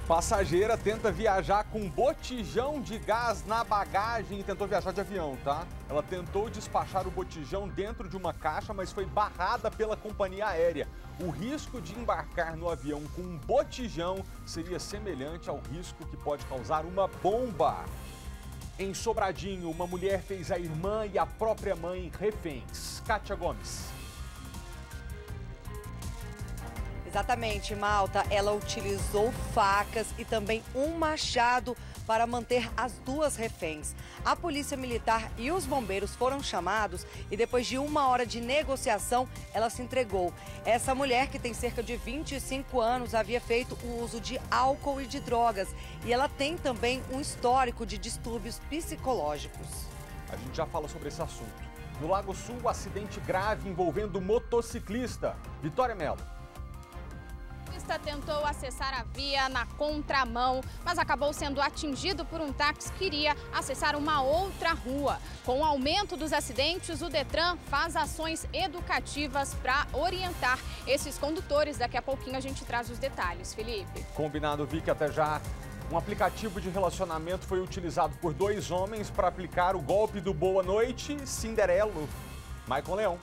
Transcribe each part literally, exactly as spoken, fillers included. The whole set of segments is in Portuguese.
Passageira tenta viajar com botijão de gás na bagagem e tentou viajar de avião, tá? Ela tentou despachar o botijão dentro de uma caixa, mas foi barrada pela companhia aérea. O risco de embarcar no avião com um botijão seria semelhante ao risco que pode causar uma bomba. Em Sobradinho, uma mulher fez a irmã e a própria mãe reféns. Kátia Gomes. Exatamente, Malta. Ela utilizou facas e também um machado para manter as duas reféns. A polícia militar e os bombeiros foram chamados e depois de uma hora de negociação, ela se entregou. Essa mulher, que tem cerca de vinte e cinco anos, havia feito o uso de álcool e de drogas. E ela tem também um histórico de distúrbios psicológicos. A gente já fala sobre esse assunto. No Lago Sul, um acidente grave envolvendo motociclista. Vitória Mello. Tentou acessar a via na contramão, mas acabou sendo atingido por um táxi que iria acessar uma outra rua. Com o aumento dos acidentes, o Detran faz ações educativas para orientar esses condutores. Daqui a pouquinho a gente traz os detalhes, Felipe. Combinado, Vicky, até já. Um aplicativo de relacionamento foi utilizado por dois homens para aplicar o golpe do Boa Noite Cinderelo. Maicon Leão.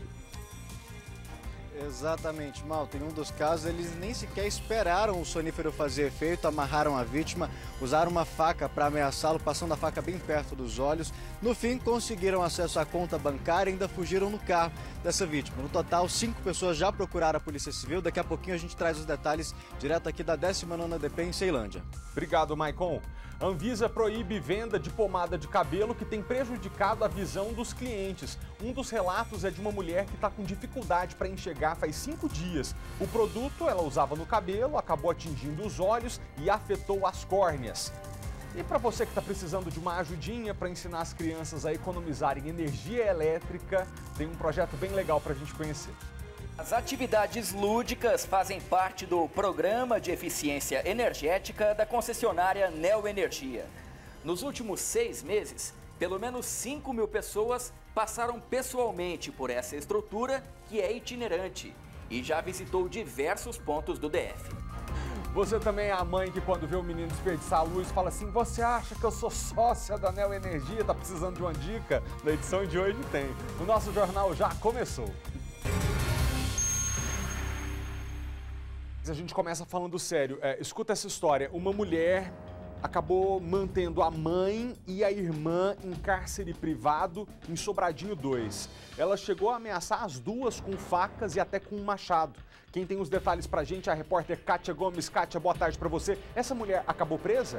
Exatamente, Malta. Em um dos casos, eles nem sequer esperaram o sonífero fazer efeito, amarraram a vítima, usaram uma faca para ameaçá-lo, passando a faca bem perto dos olhos. No fim, conseguiram acesso à conta bancária e ainda fugiram no carro dessa vítima. No total, cinco pessoas já procuraram a Polícia Civil. Daqui a pouquinho a gente traz os detalhes direto aqui da décima nona D P em Ceilândia. Obrigado, Maicon. Anvisa proíbe venda de pomada de cabelo que tem prejudicado a visão dos clientes. Um dos relatos é de uma mulher que está com dificuldade para enxergar faz cinco dias. O produto ela usava no cabelo, acabou atingindo os olhos e afetou as córneas. E para você que está precisando de uma ajudinha para ensinar as crianças a economizarem energia elétrica, tem um projeto bem legal para a gente conhecer. As atividades lúdicas fazem parte do Programa de Eficiência Energética da concessionária Neoenergia. Nos últimos seis meses, pelo menos cinco mil pessoas passaram pessoalmente por essa estrutura que é itinerante e já visitou diversos pontos do D F. Você também é a mãe que, quando vê o menino desperdiçar a luz, fala assim: você acha que eu sou sócia da Neoenergia? Tá precisando de uma dica? Na edição de hoje tem. O nosso jornal já começou. A gente começa falando sério. É, escuta essa história. Uma mulher acabou mantendo a mãe e a irmã em cárcere privado em Sobradinho dois. Ela chegou a ameaçar as duas com facas e até com um machado. Quem tem os detalhes pra gente é a repórter Kátia Gomes. Kátia, boa tarde pra você. Essa mulher acabou presa?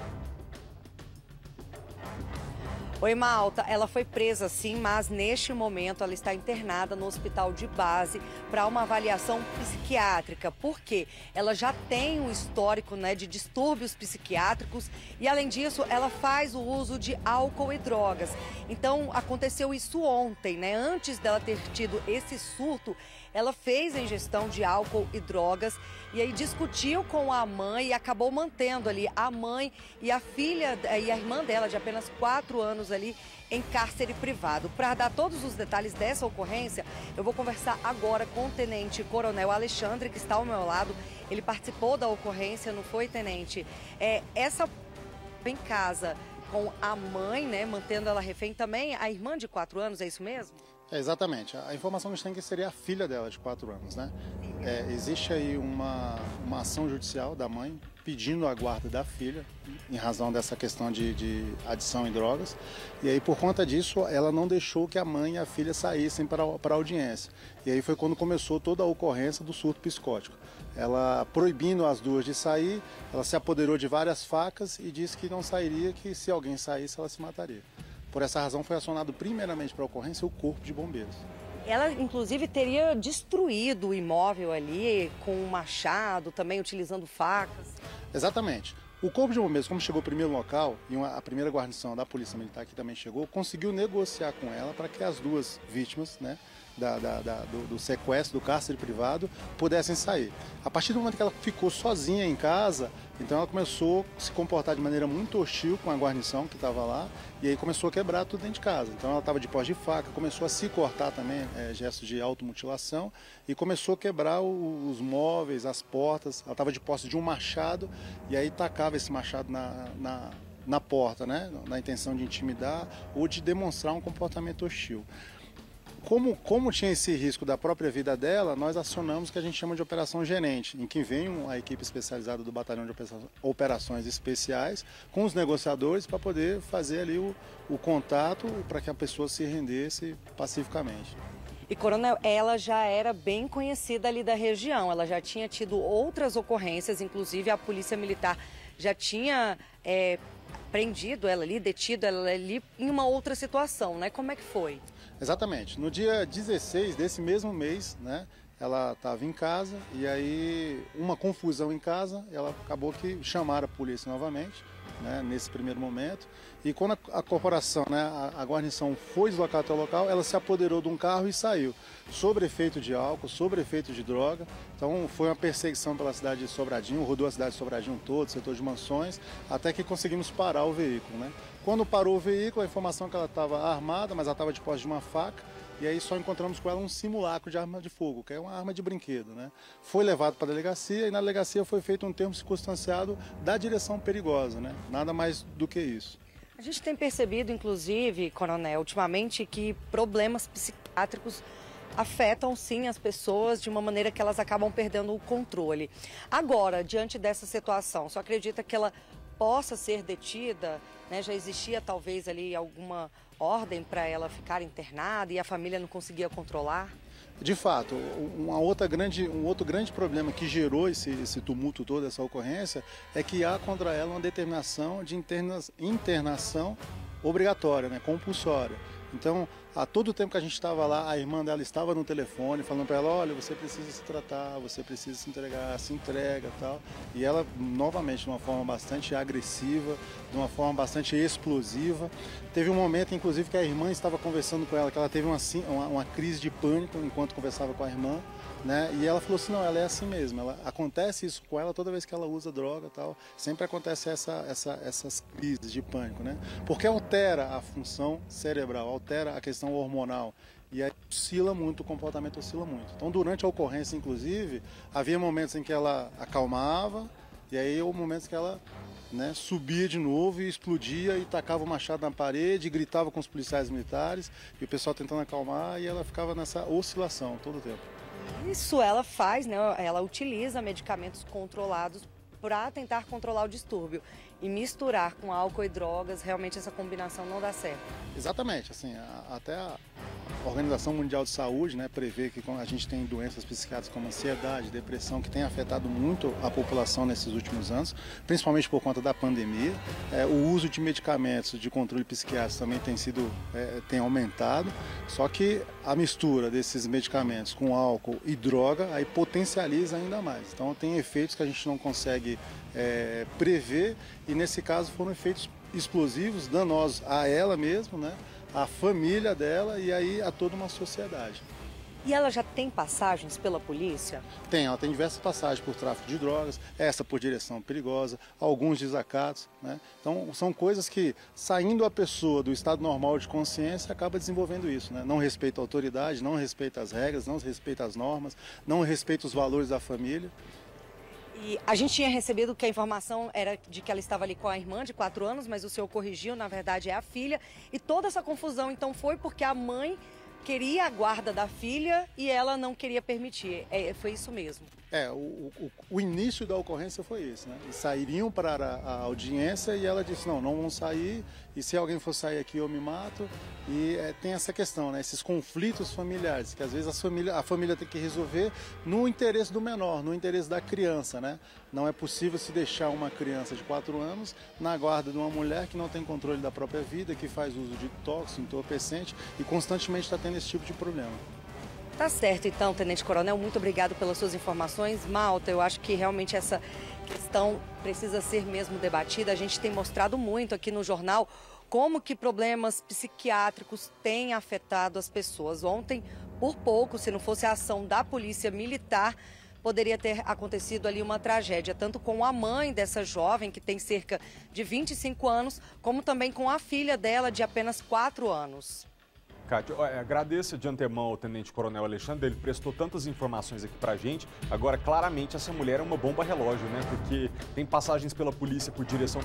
Oi, Malta. Ela foi presa sim, mas neste momento ela está internada no hospital de base para uma avaliação psiquiátrica. Por quê? Ela já tem um histórico, né, de distúrbios psiquiátricos e, além disso, ela faz o uso de álcool e drogas. Então, aconteceu isso ontem, né? Antes dela ter tido esse surto, ela fez a ingestão de álcool e drogas e aí discutiu com a mãe e acabou mantendo ali a mãe e a filha e a irmã dela de apenas quatro anos ali em cárcere privado. Para dar todos os detalhes dessa ocorrência, eu vou conversar agora com o Tenente Coronel Alexandre, que está ao meu lado. Ele participou da ocorrência, não foi, Tenente? É, essa em casa com a mãe, né, mantendo ela refém também, a irmã de quatro anos, é isso mesmo? É, exatamente. A informação que a gente tem é que seria a filha dela de quatro anos, né? É, existe aí uma, uma ação judicial da mãe pedindo a guarda da filha em razão dessa questão de, de adição em drogas. E aí, por conta disso, ela não deixou que a mãe e a filha saíssem para a audiência. E aí foi quando começou toda a ocorrência do surto psicótico. Ela, proibindo as duas de sair, ela se apoderou de várias facas e disse que não sairia, que se alguém saísse, ela se mataria. Por essa razão, foi acionado primeiramente para a ocorrência o Corpo de Bombeiros. Ela, inclusive, teria destruído o imóvel ali com um machado, também utilizando facas. Exatamente. O Corpo de Bombeiros, como chegou primeiro no local, e uma, a primeira guarnição da Polícia Militar que também chegou, conseguiu negociar com ela para que as duas vítimas, né, da, da, da, do, do sequestro, do cárcere privado, pudessem sair. A partir do momento que ela ficou sozinha em casa, então ela começou a se comportar de maneira muito hostil com a guarnição que estava lá, e aí começou a quebrar tudo dentro de casa. Então ela estava de posse de faca, começou a se cortar também, é, gestos de automutilação, e começou a quebrar o, os móveis, as portas. Ela estava de posse de um machado, e aí tacava esse machado na, na, na porta, né? Na intenção de intimidar ou de demonstrar um comportamento hostil. Como, como tinha esse risco da própria vida dela, nós acionamos o que a gente chama de operação gerente, em que vem a equipe especializada do Batalhão de Operações Especiais com os negociadores para poder fazer ali o, o contato para que a pessoa se rendesse pacificamente. E, coronel, ela já era bem conhecida ali da região, ela já tinha tido outras ocorrências, inclusive a Polícia Militar já tinha é, prendido ela ali, detido ela ali em uma outra situação, né? Como é que foi? Exatamente. No dia dezesseis desse mesmo mês, né, ela estava em casa e aí uma confusão em casa, ela acabou que chamaram a polícia novamente, né, nesse primeiro momento. E quando a, a corporação, né, a, a guarnição foi deslocada até o local, ela se apoderou de um carro e saiu, sob efeito de álcool, sob efeito de droga. Então foi uma perseguição pela cidade de Sobradinho, rodou a cidade de Sobradinho todo, setor de mansões, até que conseguimos parar o veículo, né? Quando parou o veículo, a informação é que ela estava armada, mas ela estava de posse de uma faca, e aí só encontramos com ela um simulacro de arma de fogo, que é uma arma de brinquedo, né? Foi levado para a delegacia e na delegacia foi feito um termo circunstanciado da direção perigosa, né? Nada mais do que isso. A gente tem percebido, inclusive, coronel, ultimamente, que problemas psiquiátricos afetam sim as pessoas de uma maneira que elas acabam perdendo o controle. Agora, diante dessa situação, só acredita que ela possa ser detida, né? Já existia talvez ali alguma ordem para ela ficar internada e a família não conseguia controlar? De fato, uma outra grande, um outro grande problema que gerou esse, esse tumulto todo, essa ocorrência, é que há contra ela uma determinação de interna, internação obrigatória, né? Compulsória. Então, a todo o tempo que a gente estava lá, a irmã dela estava no telefone falando para ela, olha, você precisa se tratar, você precisa se entregar, se entrega e tal. E ela, novamente, de uma forma bastante agressiva, de uma forma bastante explosiva. Teve um momento, inclusive, que a irmã estava conversando com ela, que ela teve uma, uma, uma crise de pânico enquanto conversava com a irmã, né? E ela falou assim, não, ela é assim mesmo, ela, acontece isso com ela toda vez que ela usa droga e tal, sempre acontece essa, essa, essas crises de pânico, né? Porque altera a função cerebral, altera a questão hormonal e aí oscila muito, o comportamento oscila muito. Então, durante a ocorrência, inclusive, havia momentos em que ela acalmava e aí houve momentos que ela, né, subia de novo e explodia e tacava o machado na parede, gritava com os policiais militares e o pessoal tentando acalmar e ela ficava nessa oscilação todo o tempo. Isso ela faz, né? Ela utiliza medicamentos controlados para tentar controlar o distúrbio. E misturar com álcool e drogas, realmente essa combinação não dá certo. Exatamente, assim, a, até a Organização Mundial de Saúde, né, prevê que a gente tem doenças psiquiátricas como ansiedade, depressão, que tem afetado muito a população nesses últimos anos, principalmente por conta da pandemia. É, o uso de medicamentos de controle psiquiátrico também tem sido, é, tem aumentado, só que a mistura desses medicamentos com álcool e droga aí potencializa ainda mais. Então tem efeitos que a gente não consegue é, prever e nesse caso foram efeitos explosivos, danosos a ela mesma, né? A família dela e aí a toda uma sociedade. E ela já tem passagens pela polícia? Tem, ela tem diversas passagens por tráfico de drogas, essa por direção perigosa, alguns desacatos, né? Então são coisas que, saindo a pessoa do estado normal de consciência, acaba desenvolvendo isso, né? Não respeita a autoridade, não respeita as regras, não respeita as normas, não respeita os valores da família. E a gente tinha recebido que a informação era de que ela estava ali com a irmã de quatro anos, mas o senhor corrigiu, na verdade é a filha. E toda essa confusão então foi porque a mãe queria a guarda da filha e ela não queria permitir. É, foi isso mesmo. É, o, o, o início da ocorrência foi esse, né? Eles sairiam para a, a audiência e ela disse, não, não vão sair, e se alguém for sair aqui eu me mato. E é, tem essa questão, né? Esses conflitos familiares, que às vezes a família, a família tem que resolver no interesse do menor, no interesse da criança, né? Não é possível se deixar uma criança de quatro anos na guarda de uma mulher que não tem controle da própria vida, que faz uso de tóxico, entorpecente e constantemente está tendo esse tipo de problema. Tá certo, então, Tenente Coronel, muito obrigado pelas suas informações. Malta, eu acho que realmente essa questão precisa ser mesmo debatida. A gente tem mostrado muito aqui no jornal como que problemas psiquiátricos têm afetado as pessoas. Ontem, por pouco, se não fosse a ação da Polícia Militar, poderia ter acontecido ali uma tragédia, tanto com a mãe dessa jovem, que tem cerca de vinte e cinco anos, como também com a filha dela, de apenas quatro anos. Kátia, agradeço de antemão ao Tenente Coronel Alexandre, ele prestou tantas informações aqui pra gente. Agora, claramente, essa mulher é uma bomba relógio, né? Porque tem passagens pela polícia por direção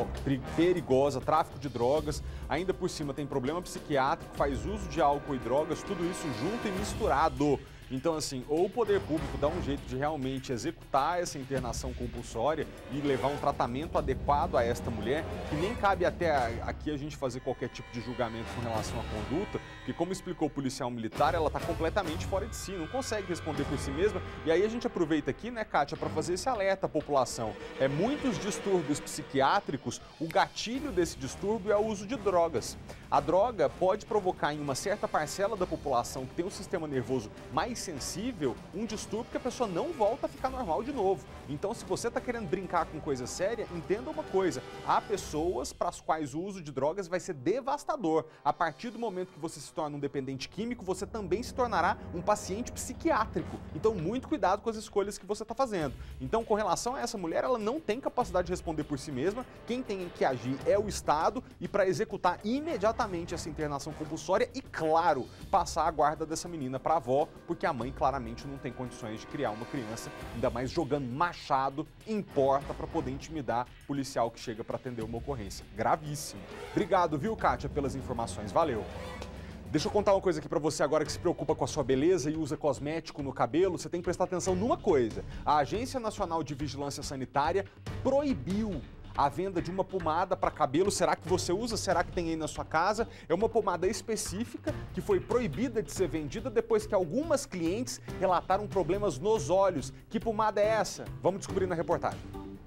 perigosa, tráfico de drogas, ainda por cima tem problema psiquiátrico, faz uso de álcool e drogas, tudo isso junto e misturado. Então, assim, ou o poder público dá um jeito de realmente executar essa internação compulsória e levar um tratamento adequado a esta mulher, que nem cabe até aqui a gente fazer qualquer tipo de julgamento com relação à conduta, porque, como explicou o policial militar, ela está completamente fora de si, não consegue responder por si mesma. E aí a gente aproveita aqui, né, Kátia, para fazer esse alerta à população. É, muitos distúrbios psiquiátricos, o gatilho desse distúrbio é o uso de drogas. A droga pode provocar em uma certa parcela da população que tem um sistema nervoso mais sensível, um distúrbio que a pessoa não volta a ficar normal de novo. Então, se você está querendo brincar com coisa séria, entenda uma coisa: há pessoas para as quais o uso de drogas vai ser devastador. A partir do momento que você se torna um dependente químico, você também se tornará um paciente psiquiátrico. Então, muito cuidado com as escolhas que você está fazendo. Então, com relação a essa mulher, ela não tem capacidade de responder por si mesma. Quem tem que agir é o Estado, e para executar imediatamente essa internação compulsória e, claro, passar a guarda dessa menina para a avó, porque a mãe claramente não tem condições de criar uma criança, ainda mais jogando machado em porta para poder intimidar policial que chega para atender uma ocorrência. Gravíssimo. Obrigado, viu, Kátia, pelas informações. Valeu. Deixa eu contar uma coisa aqui para você agora que se preocupa com a sua beleza e usa cosmético no cabelo. Você tem que prestar atenção numa coisa: a Agência Nacional de Vigilância Sanitária proibiu a venda de uma pomada para cabelo. Será que você usa? Será que tem aí na sua casa? É uma pomada específica que foi proibida de ser vendida depois que algumas clientes relataram problemas nos olhos. Que pomada é essa? Vamos descobrir na reportagem.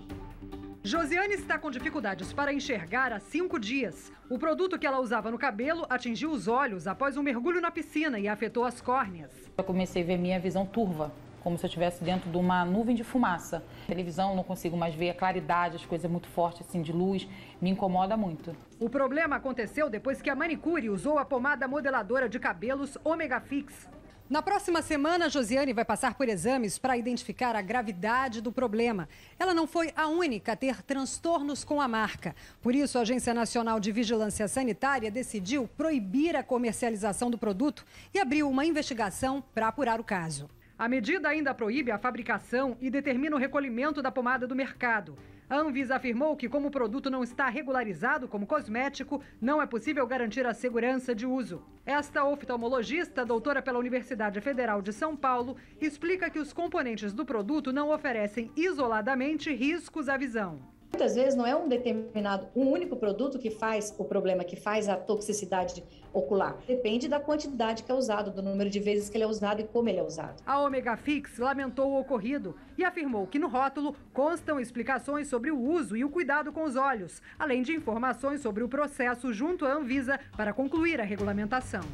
Josiane está com dificuldades para enxergar há cinco dias. O produto que ela usava no cabelo atingiu os olhos após um mergulho na piscina e afetou as córneas. Eu comecei a ver minha visão turva, como se eu estivesse dentro de uma nuvem de fumaça. Televisão, não consigo mais ver a claridade, as coisas muito fortes assim de luz, me incomoda muito. O problema aconteceu depois que a manicure usou a pomada modeladora de cabelos Omega Fix. Na próxima semana, Josiane vai passar por exames para identificar a gravidade do problema. Ela não foi a única a ter transtornos com a marca. Por isso, a Agência Nacional de Vigilância Sanitária decidiu proibir a comercialização do produto e abriu uma investigação para apurar o caso. A medida ainda proíbe a fabricação e determina o recolhimento da pomada do mercado. A Anvisa afirmou que, como o produto não está regularizado como cosmético, não é possível garantir a segurança de uso. Esta oftalmologista, doutora pela Universidade Federal de São Paulo, explica que os componentes do produto não oferecem isoladamente riscos à visão. Muitas vezes não é um determinado, um único produto que faz o problema, que faz a toxicidade ocular. Depende da quantidade que é usado, do número de vezes que ele é usado e como ele é usado. A Omega Fix lamentou o ocorrido e afirmou que no rótulo constam explicações sobre o uso e o cuidado com os olhos, além de informações sobre o processo junto à Anvisa para concluir a regulamentação.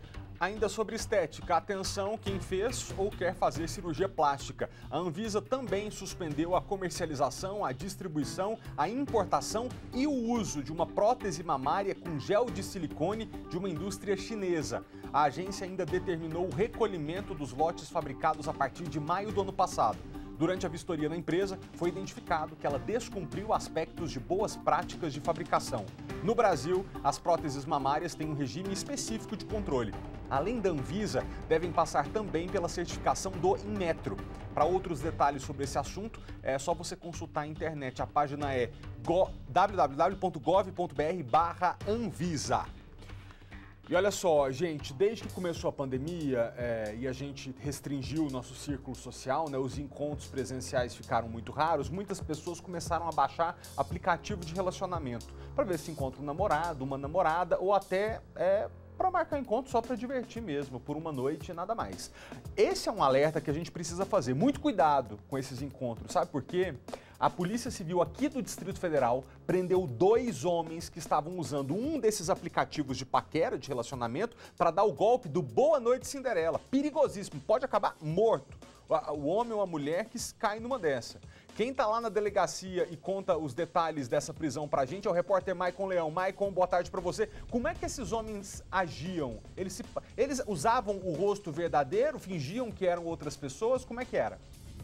Ainda sobre estética, atenção quem fez ou quer fazer cirurgia plástica. A Anvisa também suspendeu a comercialização, a distribuição, a importação e o uso de uma prótese mamária com gel de silicone de uma indústria chinesa. A agência ainda determinou o recolhimento dos lotes fabricados a partir de maio do ano passado. Durante a vistoria na empresa, foi identificado que ela descumpriu aspectos de boas práticas de fabricação. No Brasil, as próteses mamárias têm um regime específico de controle. Além da Anvisa, devem passar também pela certificação do Inmetro. Para outros detalhes sobre esse assunto, é só você consultar a internet. A página é w w w ponto gov ponto b r barra Anvisa. E olha só, gente, desde que começou a pandemia é, e a gente restringiu o nosso círculo social, né, os encontros presenciais ficaram muito raros, muitas pessoas começaram a baixar aplicativo de relacionamento para ver se encontra um namorado, uma namorada ou até é, para marcar encontro só para divertir mesmo, por uma noite e nada mais. Esse é um alerta que a gente precisa fazer. Muito cuidado com esses encontros, sabe por quê? A Polícia Civil aqui do Distrito Federal prendeu dois homens que estavam usando um desses aplicativos de paquera, de relacionamento, para dar o golpe do Boa Noite Cinderela. Perigosíssimo, pode acabar morto o homem ou a mulher que cai numa dessa. Quem está lá na delegacia e conta os detalhes dessa prisão pra gente é o repórter Maicon Leão. Maicon, boa tarde para você. Como é que esses homens agiam? Eles, se, eles usavam o rosto verdadeiro, fingiam que eram outras pessoas? Como é que era?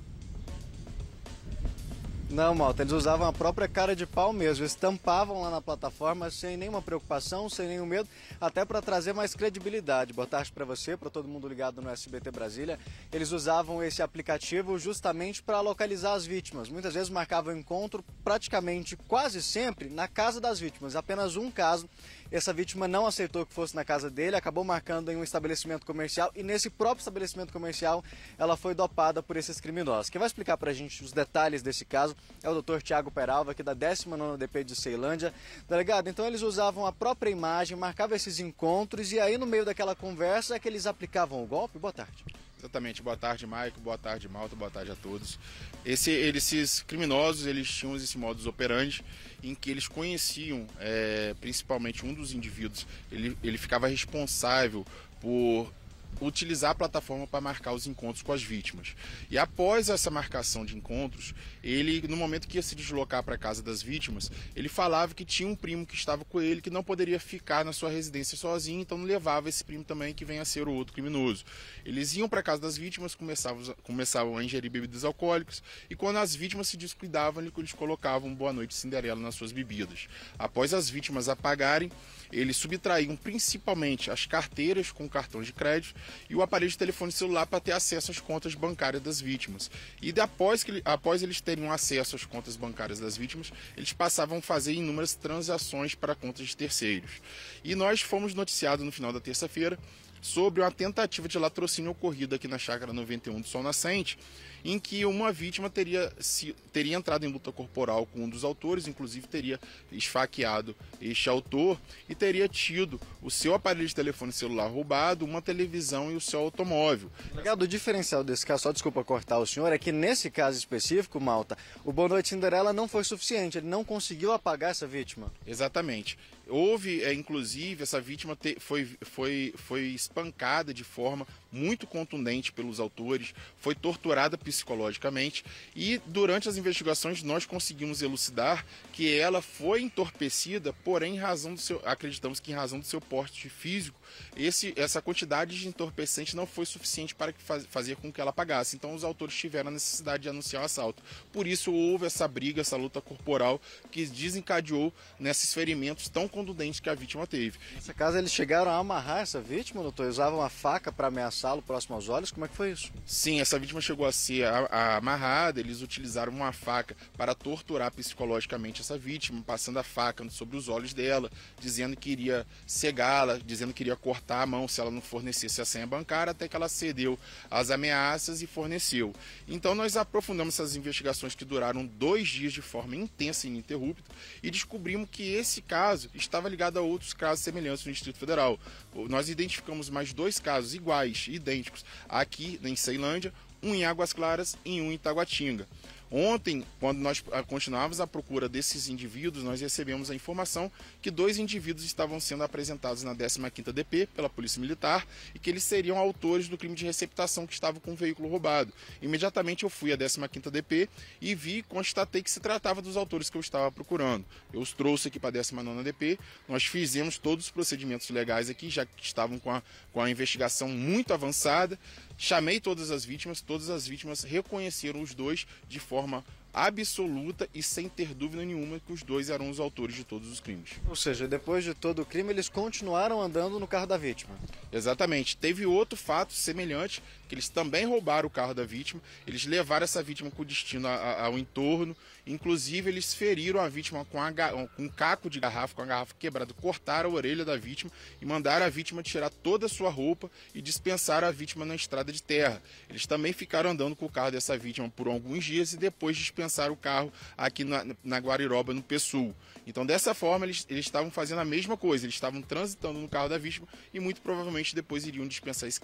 Não, Malta, eles usavam a própria cara de pau mesmo, estampavam lá na plataforma sem nenhuma preocupação, sem nenhum medo, até para trazer mais credibilidade. Boa tarde para você, para todo mundo ligado no S B T Brasília. Eles usavam esse aplicativo justamente para localizar as vítimas. Muitas vezes marcavam encontro, praticamente quase sempre, na casa das vítimas. Apenas um caso, essa vítima não aceitou que fosse na casa dele, acabou marcando em um estabelecimento comercial e nesse próprio estabelecimento comercial ela foi dopada por esses criminosos. Quem vai explicar para a gente os detalhes desse caso é o doutor Tiago Peralva, aqui da décima nona D P de Ceilândia. Delegado, então eles usavam a própria imagem, marcavam esses encontros e aí no meio daquela conversa é que eles aplicavam o golpe? Boa tarde. Exatamente, boa tarde, Maico, boa tarde, Malta, boa tarde a todos. Esse, esses criminosos, eles tinham esse modus operandi em que eles conheciam, é, principalmente um dos indivíduos, ele, ele ficava responsável por utilizar a plataforma para marcar os encontros com as vítimas. E após essa marcação de encontros, ele, no momento que ia se deslocar para a casa das vítimas, ele falava que tinha um primo que estava com ele, que não poderia ficar na sua residência sozinho, então levava esse primo também, que venha a ser o outro criminoso. Eles iam para a casa das vítimas, começavam, começavam a ingerir bebidas alcoólicas, e quando as vítimas se descuidavam, eles colocavam Boa Noite Cinderela nas suas bebidas. Após as vítimas apagarem, eles subtraíam principalmente as carteiras com cartões de crédito e o aparelho de telefone celular para ter acesso às contas bancárias das vítimas. E após, que, após eles terem acesso às contas bancárias das vítimas, eles passavam a fazer inúmeras transações para contas de terceiros. E nós fomos noticiados no final da terça-feira sobre uma tentativa de latrocínio ocorrida aqui na Chácara noventa e um do Sol Nascente, em que uma vítima teria, se, teria entrado em luta corporal com um dos autores, inclusive teria esfaqueado este autor e teria tido o seu aparelho de telefone celular roubado, uma televisão e o seu automóvel. Obrigado. O diferencial desse caso, só desculpa cortar o senhor, é que nesse caso específico, Malta, o Boa Noite Cinderela não foi suficiente, ele não conseguiu apagar essa vítima. Exatamente. Houve, é, inclusive, essa vítima te, foi, foi, foi espancada de forma muito contundente pelos autores, foi torturada psicologicamente e durante as investigações nós conseguimos elucidar que ela foi entorpecida, porém, em razão do seu, acreditamos que em razão do seu porte físico, esse, essa quantidade de entorpecente não foi suficiente para que faz, fazer com que ela apagasse. Então os autores tiveram a necessidade de anunciar o assalto. Por isso houve essa briga, essa luta corporal que desencadeou nesses ferimentos tão contundentes que a vítima teve. Nessa casa eles chegaram a amarrar essa vítima, doutor? Usavam uma faca para ameaçá-lo próximo aos olhos? Como é que foi isso? Sim, essa vítima chegou a ser a, a amarrada, eles utilizaram uma faca para torturar psicologicamente essa vítima, passando a faca sobre os olhos dela, dizendo que iria cegá-la, dizendo que iria cortar a mão se ela não fornecesse a senha bancária, até que ela cedeu às ameaças e forneceu. Então nós aprofundamos essas investigações que duraram dois dias de forma intensa e ininterrupta e descobrimos que esse caso estava ligado a outros casos semelhantes no Distrito Federal. Nós identificamos mais dois casos iguais, idênticos, aqui em Ceilândia, um em Águas Claras e um em Taguatinga. Ontem, quando nós continuávamos à procura desses indivíduos, nós recebemos a informação que dois indivíduos estavam sendo apresentados na décima quinta D P pela Polícia Militar e que eles seriam autores do crime de receptação que estava com o veículo roubado. Imediatamente eu fui à décima quinta D P e vi, constatei que se tratava dos autores que eu estava procurando. Eu os trouxe aqui para a décima nona D P, nós fizemos todos os procedimentos legais aqui, já que estavam com a, com a investigação muito avançada. Chamei todas as vítimas, todas as vítimas reconheceram os dois de forma absoluta e sem ter dúvida nenhuma que os dois eram os autores de todos os crimes. Ou seja, depois de todo o crime, eles continuaram andando no carro da vítima. Exatamente. Teve outro fato semelhante, que eles também roubaram o carro da vítima, eles levaram essa vítima com destino a, a, ao entorno, inclusive eles feriram a vítima com, a, com um caco de garrafa, com a garrafa quebrada, cortaram a orelha da vítima e mandaram a vítima tirar toda a sua roupa e dispensaram a vítima na estrada de terra. Eles também ficaram andando com o carro dessa vítima por alguns dias e depois dispensaram o carro aqui na, na Guariroba, no Pessul. Então, dessa forma, eles, eles estavam fazendo a mesma coisa, eles estavam transitando no carro da vítima e muito provavelmente depois iriam dispensar esse carro.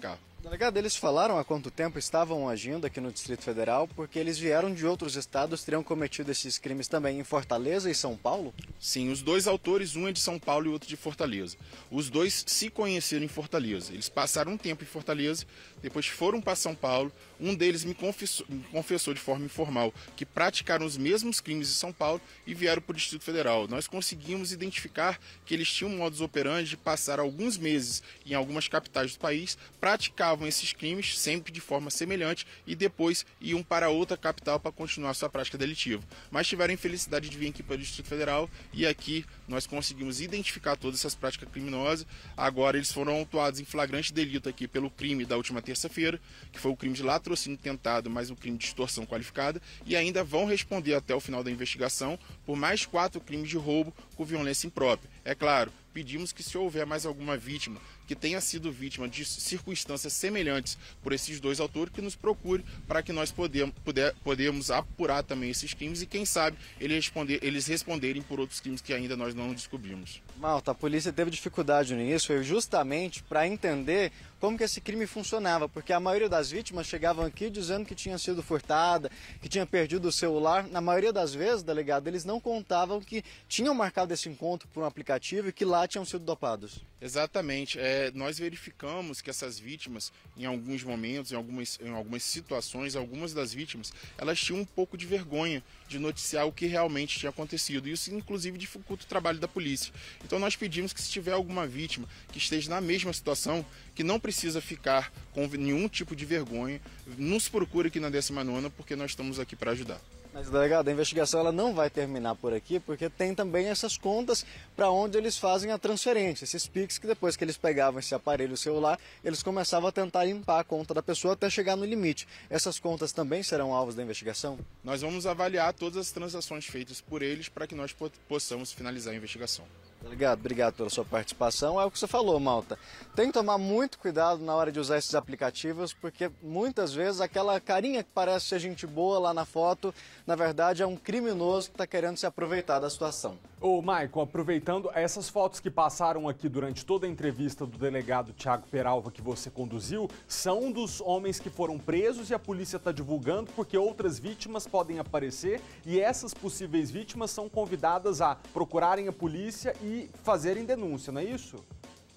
Delegado, eles falaram há quanto tempo estavam agindo aqui no Distrito Federal, porque eles vieram de outros estados, teriam cometido esses crimes também em Fortaleza e São Paulo? Sim, os dois autores, um é de São Paulo e outro de Fortaleza. Os dois se conheceram em Fortaleza. Eles passaram um tempo em Fortaleza, depois foram para São Paulo. Um deles me confessou, me confessou de forma informal que praticaram os mesmos crimes em São Paulo e vieram para o Distrito Federal. Nós conseguimos identificar que eles tinham um modus operandi de passar alguns meses em algumas capitais do país, praticavam esses crimes sempre de forma semelhante e depois iam para outra capital para continuar sua prática delitiva. Mas tiveram a infelicidade de vir aqui para o Distrito Federal e aqui nós conseguimos identificar todas essas práticas criminosas. Agora eles foram autuados em flagrante delito aqui pelo crime da última terça-feira, que foi o crime de latrocínio tentado, mais um crime de extorsão qualificada, e ainda vão responder até o final da investigação por mais quatro crimes de roubo com violência imprópria. É claro, pedimos que, se houver mais alguma vítima que tenha sido vítima de circunstâncias semelhantes por esses dois autores, que nos procure para que nós podemos, puder, podemos apurar também esses crimes e, quem sabe, eles, responder, eles responderem por outros crimes que ainda nós não descobrimos. Malta, a polícia teve dificuldade no início justamente para entender como que esse crime funcionava, porque a maioria das vítimas chegavam aqui dizendo que tinha sido furtada, que tinha perdido o celular. Na maioria das vezes, delegado, eles não contavam que tinham marcado esse encontro por um aplicativo e que lá tinham sido dopados. Exatamente. É, nós verificamos que essas vítimas, em alguns momentos, em algumas, em algumas situações, algumas das vítimas, elas tinham um pouco de vergonha de noticiar o que realmente tinha acontecido. Isso, inclusive, dificulta o trabalho da polícia. Então, nós pedimos que, se tiver alguma vítima que esteja na mesma situação, que não precisa ficar com nenhum tipo de vergonha, nos procure aqui na décima nona, porque nós estamos aqui para ajudar. Mas, delegado, a investigação ela não vai terminar por aqui, porque tem também essas contas para onde eles fazem a transferência, esses Pix que depois que eles pegavam esse aparelho celular, eles começavam a tentar limpar a conta da pessoa até chegar no limite. Essas contas também serão alvos da investigação? Nós vamos avaliar todas as transações feitas por eles para que nós possamos finalizar a investigação. Delegado, obrigado pela sua participação. É o que você falou, Malta. Tem que tomar muito cuidado na hora de usar esses aplicativos, porque muitas vezes aquela carinha que parece ser gente boa lá na foto, na verdade é um criminoso que está querendo se aproveitar da situação. Ô, Maicon, aproveitando, essas fotos que passaram aqui durante toda a entrevista do delegado Thiago Peralva que você conduziu, são dos homens que foram presos e a polícia está divulgando porque outras vítimas podem aparecer e essas possíveis vítimas são convidadas a procurarem a polícia e e fazerem denúncia, não é isso?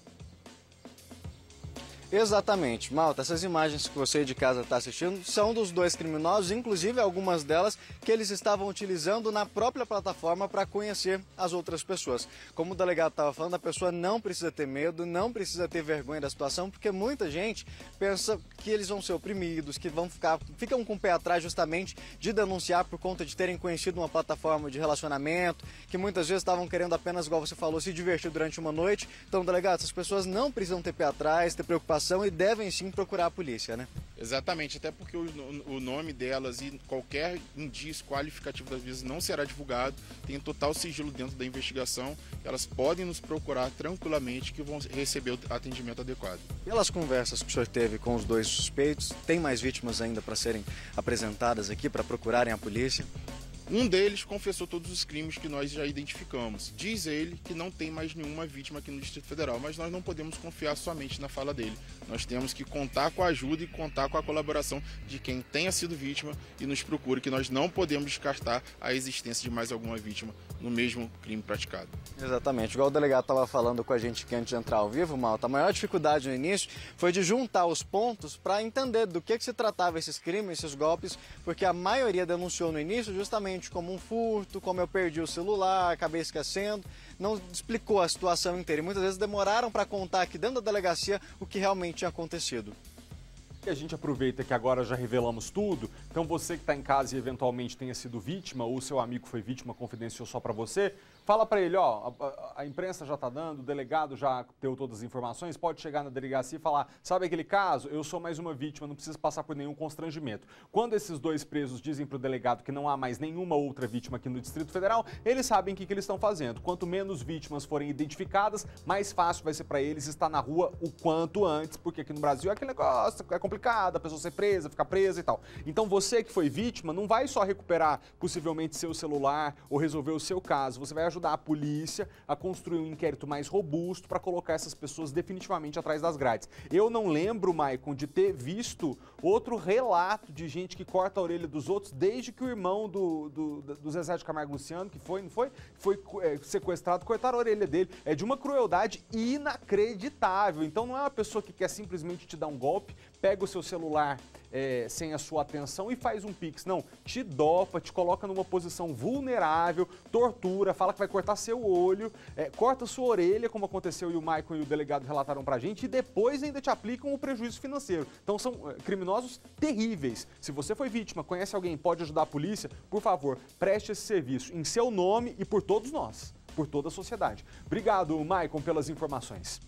Exatamente. Malta, essas imagens que você de casa está assistindo são dos dois criminosos, inclusive algumas delas que eles estavam utilizando na própria plataforma para conhecer as outras pessoas. Como o delegado estava falando, a pessoa não precisa ter medo, não precisa ter vergonha da situação, porque muita gente pensa que eles vão ser oprimidos, que vão ficar, ficam com o pé atrás justamente de denunciar por conta de terem conhecido uma plataforma de relacionamento, que muitas vezes estavam querendo apenas, igual você falou, se divertir durante uma noite. Então, delegado, essas pessoas não precisam ter pé atrás, ter preocupação e devem sim procurar a polícia, né? Exatamente, até porque o, o nome delas e qualquer indício qualificativo das vezes não será divulgado, tem total sigilo dentro da investigação, elas podem nos procurar tranquilamente que vão receber o atendimento adequado. Pelas conversas que o senhor teve com os dois suspeitos, tem mais vítimas ainda para serem apresentadas aqui, para procurarem a polícia? Um deles confessou todos os crimes que nós já identificamos. Diz ele que não tem mais nenhuma vítima aqui no Distrito Federal, mas nós não podemos confiar somente na fala dele. Nós temos que contar com a ajuda e contar com a colaboração de quem tenha sido vítima e nos procure, que nós não podemos descartar a existência de mais alguma vítima no mesmo crime praticado. Exatamente. Igual o delegado estava falando com a gente aqui antes de entrar ao vivo, Malta, a maior dificuldade no início foi de juntar os pontos para entender do que, que se tratava esses crimes, esses golpes, porque a maioria denunciou no início justamente como um furto, como eu perdi o celular, acabei esquecendo, não explicou a situação inteira e muitas vezes demoraram para contar aqui dentro da delegacia o que realmente tinha acontecido. A gente aproveita que agora já revelamos tudo, então você que está em casa e eventualmente tenha sido vítima ou seu amigo foi vítima, confidenciou só para você, fala para ele, ó, a, a imprensa já está dando, o delegado já deu todas as informações, pode chegar na delegacia e falar, sabe aquele caso? Eu sou mais uma vítima, não preciso passar por nenhum constrangimento. Quando esses dois presos dizem para o delegado que não há mais nenhuma outra vítima aqui no Distrito Federal, eles sabem o que, que eles estão fazendo. Quanto menos vítimas forem identificadas, mais fácil vai ser para eles estar na rua o quanto antes, porque aqui no Brasil é aquele negócio, é complicado, a pessoa ser presa, ficar presa e tal. Então você que foi vítima, não vai só recuperar possivelmente seu celular ou resolver o seu caso, você vai ajudar ajudar a polícia a construir um inquérito mais robusto para colocar essas pessoas definitivamente atrás das grades. Eu não lembro, Maicon, de ter visto outro relato de gente que corta a orelha dos outros desde que o irmão do, do, do Zezé de Camargo Luciano, que foi, não foi? Foi é, sequestrado, cortaram a orelha dele. É de uma crueldade inacreditável. Então não é uma pessoa que quer simplesmente te dar um golpe, pega o seu celular é, sem a sua atenção e faz um pix. Não, te dopa, te coloca numa posição vulnerável, tortura, fala que vai cortar seu olho, é, corta sua orelha, como aconteceu e o Maicon e o delegado relataram pra gente, e depois ainda te aplicam o prejuízo financeiro. Então são é, criminosos terríveis. Se você foi vítima, conhece alguém, pode ajudar a polícia, por favor, preste esse serviço em seu nome e por todos nós, por toda a sociedade. Obrigado, Maicon, pelas informações.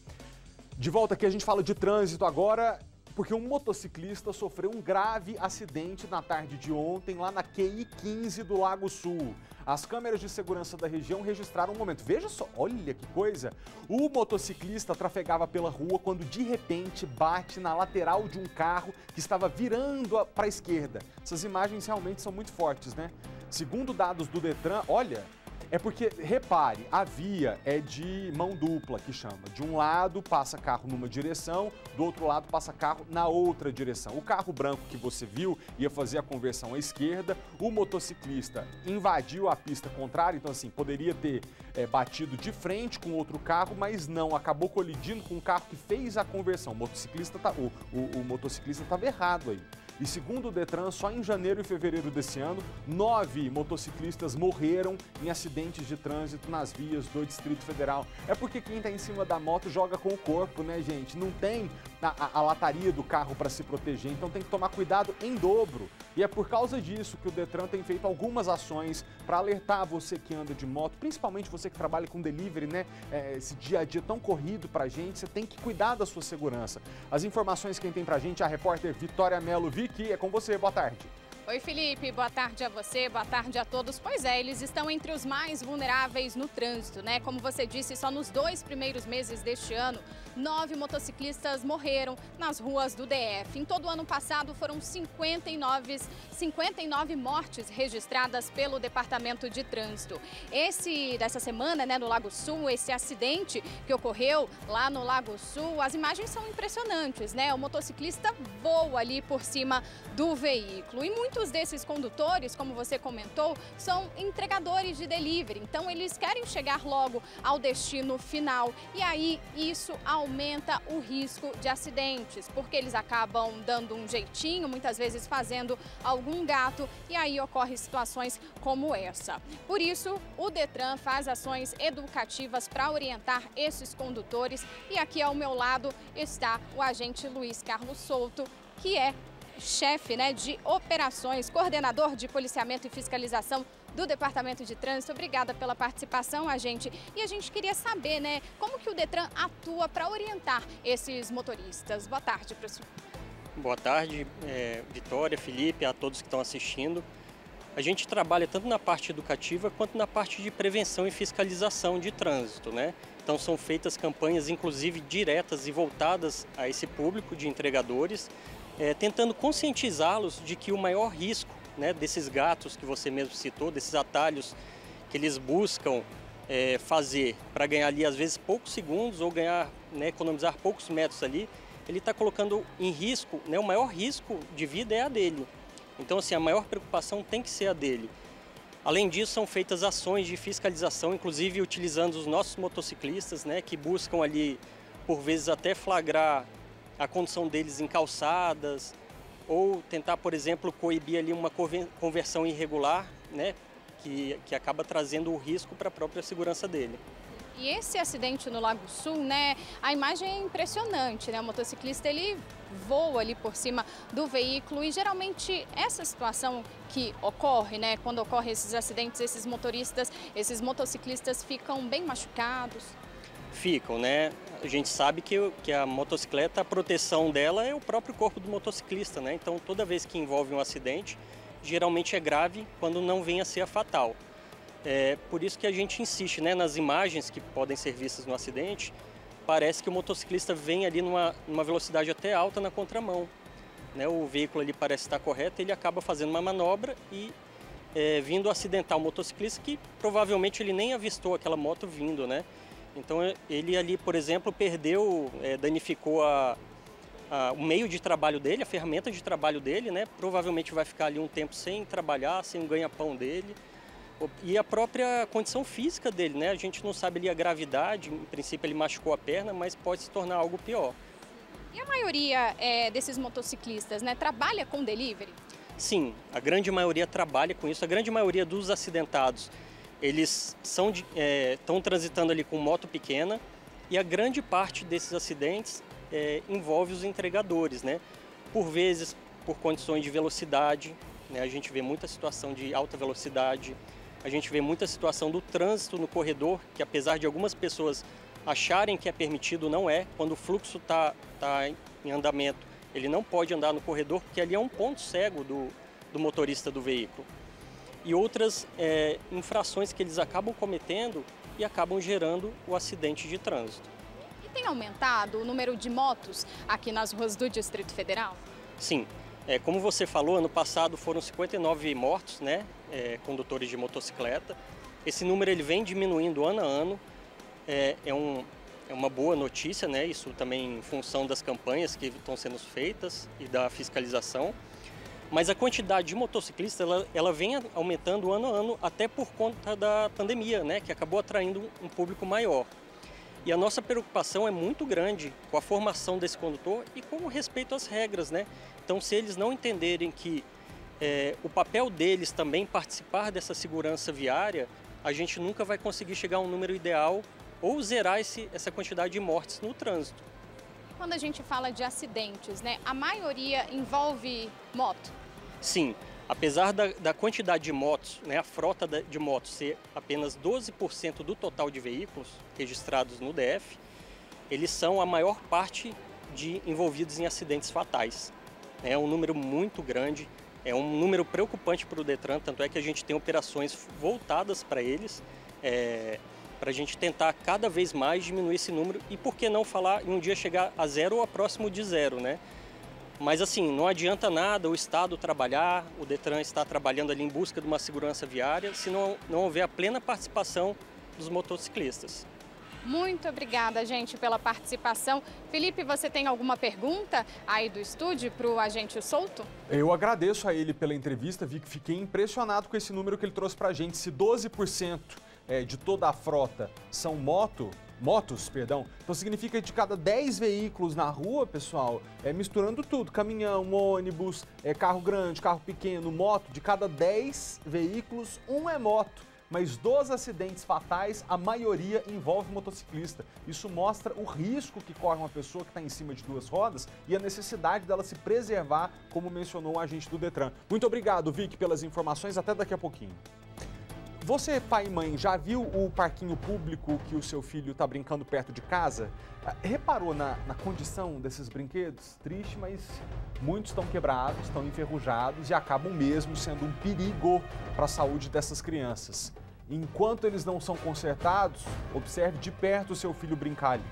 De volta aqui, a gente fala de trânsito agora, porque um motociclista sofreu um grave acidente na tarde de ontem lá na Q I quinze do Lago Sul. As câmeras de segurança da região registraram um momento. Veja só, olha que coisa. O motociclista trafegava pela rua quando de repente bate na lateral de um carro que estava virando para a esquerda. Essas imagens realmente são muito fortes, né? Segundo dados do Detran, olha... É porque, repare, a via é de mão dupla, que chama. De um lado passa carro numa direção, do outro lado passa carro na outra direção. O carro branco que você viu ia fazer a conversão à esquerda, o motociclista invadiu a pista contrária, então assim, poderia ter é, batido de frente com outro carro, mas não, acabou colidindo com o carro que fez a conversão. O motociclista tá, o, o, o motociclista estava errado aí. E segundo o Detran, só em janeiro e fevereiro desse ano, nove motociclistas morreram em acidentes de trânsito nas vias do Distrito Federal. É porque quem está em cima da moto joga com o corpo, né, gente? Não tem a, a, a lataria do carro para se proteger, então tem que tomar cuidado em dobro. E é por causa disso que o Detran tem feito algumas ações para alertar você que anda de moto, principalmente você que trabalha com delivery, né? É, esse dia a dia tão corrido pra gente, você tem que cuidar da sua segurança. As informações quem tem pra gente é a repórter Vitória Melo. Vicky, é com você, boa tarde. Oi, Felipe, boa tarde a você, boa tarde a todos. Pois é, eles estão entre os mais vulneráveis no trânsito, né? Como você disse, só nos dois primeiros meses deste ano, nove motociclistas morreram nas ruas do D F. Em todo o ano passado, foram cinquenta e nove, cinquenta e nove mortes registradas pelo Departamento de Trânsito. Esse, dessa semana, né, no Lago Sul, esse acidente que ocorreu lá no Lago Sul, as imagens são impressionantes, né? O motociclista voa ali por cima do veículo e muito Muitos desses condutores, como você comentou, são entregadores de delivery, então eles querem chegar logo ao destino final e aí isso aumenta o risco de acidentes, porque eles acabam dando um jeitinho, muitas vezes fazendo algum gato e aí ocorrem situações como essa. Por isso, o Detran faz ações educativas para orientar esses condutores e aqui ao meu lado está o agente Luiz Carlos Souto, que é chefe, né, de operações, coordenador de policiamento e fiscalização do Departamento de Trânsito. Obrigada pela participação, agente. E a gente queria saber, né, como que o Detran atua para orientar esses motoristas. Boa tarde, professor. Boa tarde, é, Vitória, Felipe, a todos que estão assistindo. A gente trabalha tanto na parte educativa quanto na parte de prevenção e fiscalização de trânsito, né? Então são feitas campanhas, inclusive diretas e voltadas a esse público de entregadores, É, tentando conscientizá-los de que o maior risco, né, desses gatos que você mesmo citou, desses atalhos que eles buscam é, fazer para ganhar ali às vezes poucos segundos ou ganhar, né, economizar poucos metros ali, ele está colocando em risco, né, o maior risco de vida é a dele. Então assim, a maior preocupação tem que ser a dele. Além disso, são feitas ações de fiscalização, inclusive utilizando os nossos motociclistas, né, que buscam ali, por vezes até flagrar a condução deles em calçadas, ou tentar, por exemplo, coibir ali uma conversão irregular, né, que, que acaba trazendo o risco para a própria segurança dele. E esse acidente no Lago Sul, né, a imagem é impressionante, né, o motociclista ele voa ali por cima do veículo e geralmente essa situação que ocorre, né, quando ocorrem esses acidentes, esses motoristas, esses motociclistas ficam bem machucados. Ficam, né? A gente sabe que, que a motocicleta, a proteção dela é o próprio corpo do motociclista, né? Então, toda vez que envolve um acidente, geralmente é grave quando não vem a ser a fatal. É por isso que a gente insiste, né, nas imagens que podem ser vistas no acidente, parece que o motociclista vem ali numa, numa velocidade até alta na contramão, né? O veículo ali parece estar correto, ele acaba fazendo uma manobra e é, vindo acidentar o motociclista que provavelmente ele nem avistou aquela moto vindo, né? Então ele ali, por exemplo, perdeu, é, danificou a, a, o meio de trabalho dele, a ferramenta de trabalho dele, né? Provavelmente vai ficar ali um tempo sem trabalhar, sem o ganha-pão dele. E a própria condição física dele, né? A gente não sabe ali a gravidade, em princípio ele machucou a perna, mas pode se tornar algo pior. E a maioria é, desses motociclistas, né, trabalha com delivery? Sim, a grande maioria trabalha com isso. A grande maioria dos acidentados, eles são de, é, estão transitando ali com moto pequena e a grande parte desses acidentes é, envolve os entregadores, né? Por vezes, por condições de velocidade, né? A gente vê muita situação de alta velocidade, a gente vê muita situação do trânsito no corredor, que apesar de algumas pessoas acharem que é permitido, não é. Quando o fluxo está tá em andamento, ele não pode andar no corredor, porque ali é um ponto cego do, do motorista do veículo. E outras é, infrações que eles acabam cometendo e acabam gerando o acidente de trânsito. E tem aumentado o número de motos aqui nas ruas do Distrito Federal? Sim. É, como você falou, ano passado foram cinquenta e nove mortos, né, é, condutores de motocicleta. Esse número ele vem diminuindo ano a ano. É, é, um, é uma boa notícia, né? Isso também em função das campanhas que estão sendo feitas e da fiscalização. Mas a quantidade de motociclistas ela, ela vem aumentando ano a ano, até por conta da pandemia, né? Que acabou atraindo um público maior. E a nossa preocupação é muito grande com a formação desse condutor e com o respeito às regras, né? Então, se eles não entenderem que é, o papel deles também participar dessa segurança viária, a gente nunca vai conseguir chegar a um número ideal ou zerar esse, essa quantidade de mortes no trânsito. Quando a gente fala de acidentes, né, a maioria envolve moto? Sim, apesar da, da quantidade de motos, né, a frota de motos ser apenas doze por cento do total de veículos registrados no D F, eles são a maior parte de envolvidos em acidentes fatais. É um número muito grande, é um número preocupante para o Detran, tanto é que a gente tem operações voltadas para eles, é, para a gente tentar cada vez mais diminuir esse número e por que não falar em um dia chegar a zero ou a próximo de zero, né? Mas assim, não adianta nada o Estado trabalhar, o Detran está trabalhando ali em busca de uma segurança viária, se não, não houver a plena participação dos motociclistas. Muito obrigada, gente, pela participação. Felipe, você tem alguma pergunta aí do estúdio para o agente Souto? Eu agradeço a ele pela entrevista, vi que fiquei impressionado com esse número que ele trouxe para a gente. Se doze por cento de toda a frota são moto, motos, perdão, então significa que de cada dez veículos na rua, pessoal, é misturando tudo, caminhão, ônibus, é, carro grande, carro pequeno, moto, de cada dez veículos, um é moto. Mas dos acidentes fatais, a maioria envolve motociclista. Isso mostra o risco que corre uma pessoa que está em cima de duas rodas e a necessidade dela se preservar, como mencionou o agente do Detran. Muito obrigado, Vic, pelas informações. Até daqui a pouquinho. Você, pai e mãe, já viu o parquinho público que o seu filho está brincando perto de casa? Reparou na, na condição desses brinquedos? Triste, mas muitos estão quebrados, estão enferrujados e acabam mesmo sendo um perigo para a saúde dessas crianças. Enquanto eles não são consertados, observe de perto o seu filho brincar ali.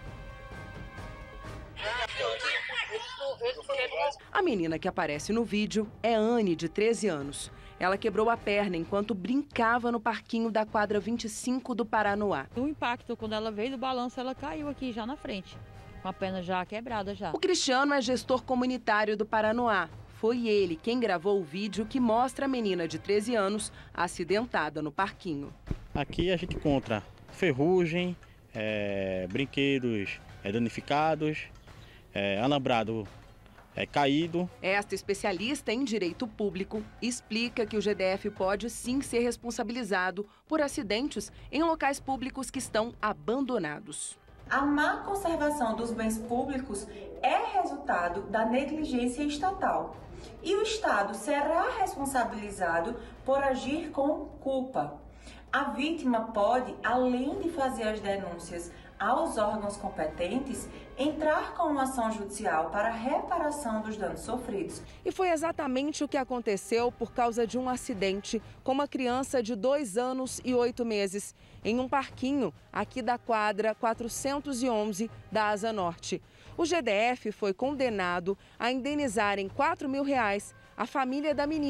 A menina que aparece no vídeo é Anne, de treze anos. Ela quebrou a perna enquanto brincava no parquinho da quadra vinte e cinco do Paranoá. O impacto, quando ela veio do balanço, ela caiu aqui já na frente, com a perna já quebrada já. O Cristiano é gestor comunitário do Paranoá. Foi ele quem gravou o vídeo que mostra a menina de treze anos acidentada no parquinho. Aqui a gente encontra ferrugem, é, brinquedos é, danificados, é, alambrado É caído. Esta especialista em direito público explica que o G D F pode sim ser responsabilizado por acidentes em locais públicos que estão abandonados. A má conservação dos bens públicos é resultado da negligência estatal e o Estado será responsabilizado por agir com culpa. A vítima pode, além de fazer as denúncias aos órgãos competentes, entrar com uma ação judicial para a reparação dos danos sofridos. E foi exatamente o que aconteceu por causa de um acidente com uma criança de dois anos e oito meses, em um parquinho aqui da quadra quatrocentos e onze da Asa Norte. O G D F foi condenado a indenizar em quatro mil reais a família da menina,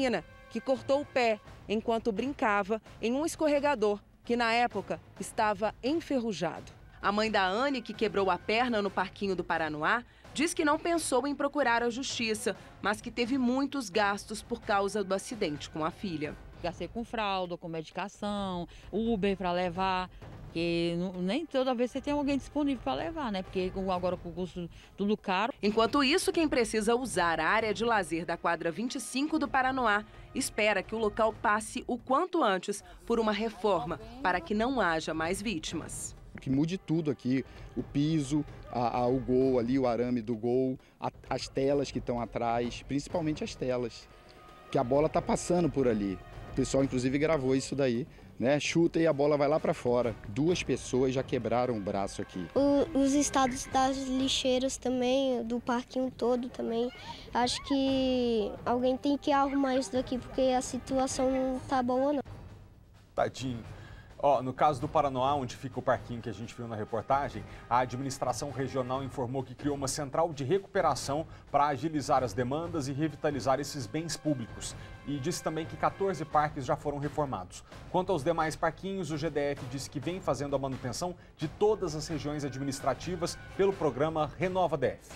que cortou o pé enquanto brincava em um escorregador que, na época, estava enferrujado. A mãe da Anne, que quebrou a perna no parquinho do Paranoá, diz que não pensou em procurar a justiça, mas que teve muitos gastos por causa do acidente com a filha. Gastei com fralda, com medicação, Uber para levar, porque nem toda vez você tem alguém disponível para levar, né? Porque agora com o custo tudo caro. Enquanto isso, quem precisa usar a área de lazer da quadra vinte e cinco do Paranoá espera que o local passe o quanto antes por uma reforma para que não haja mais vítimas. Que mude tudo aqui, o piso, a, a, o gol ali, o arame do gol, a, as telas que estão atrás, principalmente as telas, que a bola está passando por ali. O pessoal, inclusive, gravou isso daí, né? Chuta e a bola vai lá para fora. Duas pessoas já quebraram o braço aqui. O, os estados das lixeiras também, do parquinho todo também. Acho que alguém tem que arrumar isso daqui, porque a situação não tá boa, não. Tadinho. Ó, no caso do Paranoá, onde fica o parquinho que a gente viu na reportagem, a administração regional informou que criou uma central de recuperação para agilizar as demandas e revitalizar esses bens públicos. E disse também que quatorze parques já foram reformados. Quanto aos demais parquinhos, o G D F disse que vem fazendo a manutenção de todas as regiões administrativas pelo programa Renova D F.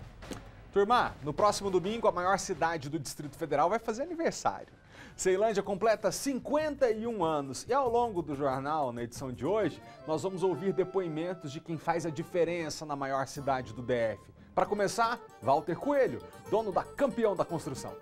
Turma, no próximo domingo, a maior cidade do Distrito Federal vai fazer aniversário. Ceilândia completa cinquenta e um anos e ao longo do jornal, na edição de hoje, nós vamos ouvir depoimentos de quem faz a diferença na maior cidade do D F. Para começar, Walter Coelho, dono da Campeão da Construção.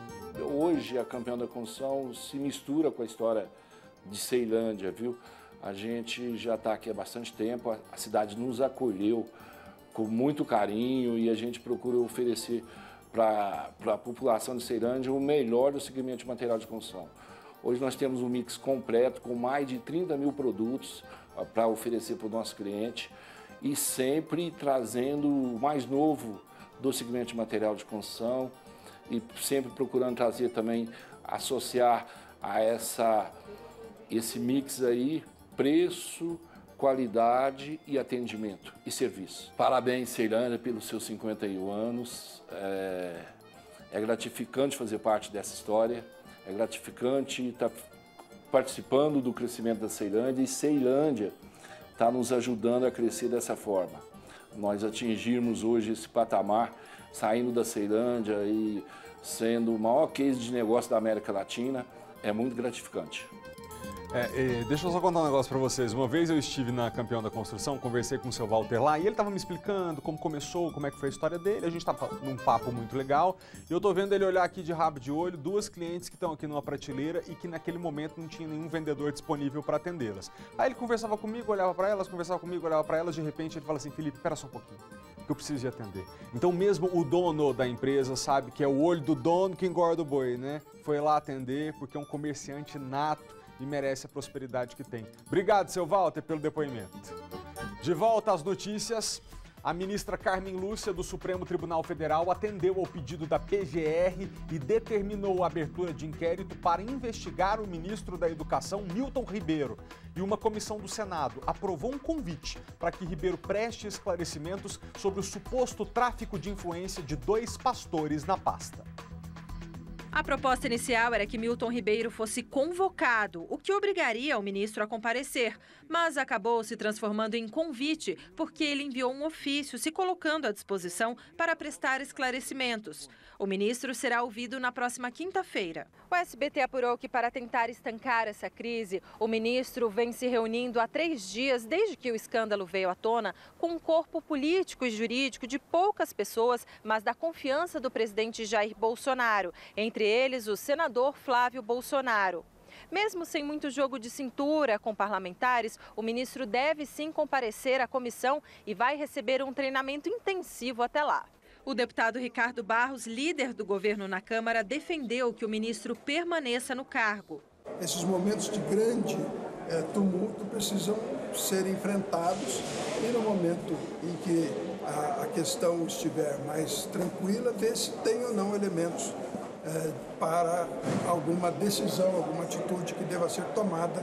Hoje a Campeão da Construção se mistura com a história de Ceilândia, viu? A gente já está aqui há bastante tempo, a cidade nos acolheu com muito carinho e a gente procura oferecer para a população de Ceilândia o melhor do segmento de material de construção. Hoje nós temos um mix completo com mais de trinta mil produtos para oferecer para o nosso cliente e sempre trazendo o mais novo do segmento de material de construção e sempre procurando trazer também, associar a essa, esse mix aí, preço, qualidade e atendimento e serviço. Parabéns, Ceilândia, pelos seus cinquenta e um anos. É, é gratificante fazer parte dessa história, é gratificante estar participando do crescimento da Ceilândia e Ceilândia está nos ajudando a crescer dessa forma. Nós atingirmos hoje esse patamar, saindo da Ceilândia e sendo o maior case de negócio da América Latina, é muito gratificante. É, é, deixa eu só contar um negócio pra vocês. Uma vez eu estive na Campeão da Construção, conversei com o seu Walter lá e ele tava me explicando como começou, como é que foi a história dele. A gente tava num papo muito legal e eu tô vendo ele olhar aqui de rabo de olho duas clientes que estão aqui numa prateleira e que naquele momento não tinha nenhum vendedor disponível para atendê-las. Aí ele conversava comigo, olhava para elas, conversava comigo, olhava para elas, de repente ele fala assim: Felipe, espera só um pouquinho, que eu preciso de atender. Então mesmo o dono da empresa sabe que é o olho do dono que engorda o boi, né? Foi lá atender porque é um comerciante nato e merece a prosperidade que tem. Obrigado, seu Walter, pelo depoimento. De volta às notícias, a ministra Carmen Lúcia, do Supremo Tribunal Federal, atendeu ao pedido da P G R e determinou a abertura de inquérito para investigar o ministro da Educação, Milton Ribeiro. E uma comissão do Senado aprovou um convite para que Ribeiro preste esclarecimentos sobre o suposto tráfico de influência de dois pastores na pasta. A proposta inicial era que Milton Ribeiro fosse convocado, o que obrigaria o ministro a comparecer, mas acabou se transformando em convite porque ele enviou um ofício se colocando à disposição para prestar esclarecimentos. O ministro será ouvido na próxima quinta-feira. O S B T apurou que, para tentar estancar essa crise, o ministro vem se reunindo há três dias, desde que o escândalo veio à tona, com um corpo político e jurídico de poucas pessoas, mas da confiança do presidente Jair Bolsonaro, entre eles o senador Flávio Bolsonaro. Mesmo sem muito jogo de cintura com parlamentares, o ministro deve sim comparecer à comissão e vai receber um treinamento intensivo até lá. O deputado Ricardo Barros, líder do governo na Câmara, defendeu que o ministro permaneça no cargo. Esses momentos de grande é, tumulto precisam ser enfrentados e no momento em que a, a questão estiver mais tranquila, ver se tem ou não elementos é, para alguma decisão, alguma atitude que deva ser tomada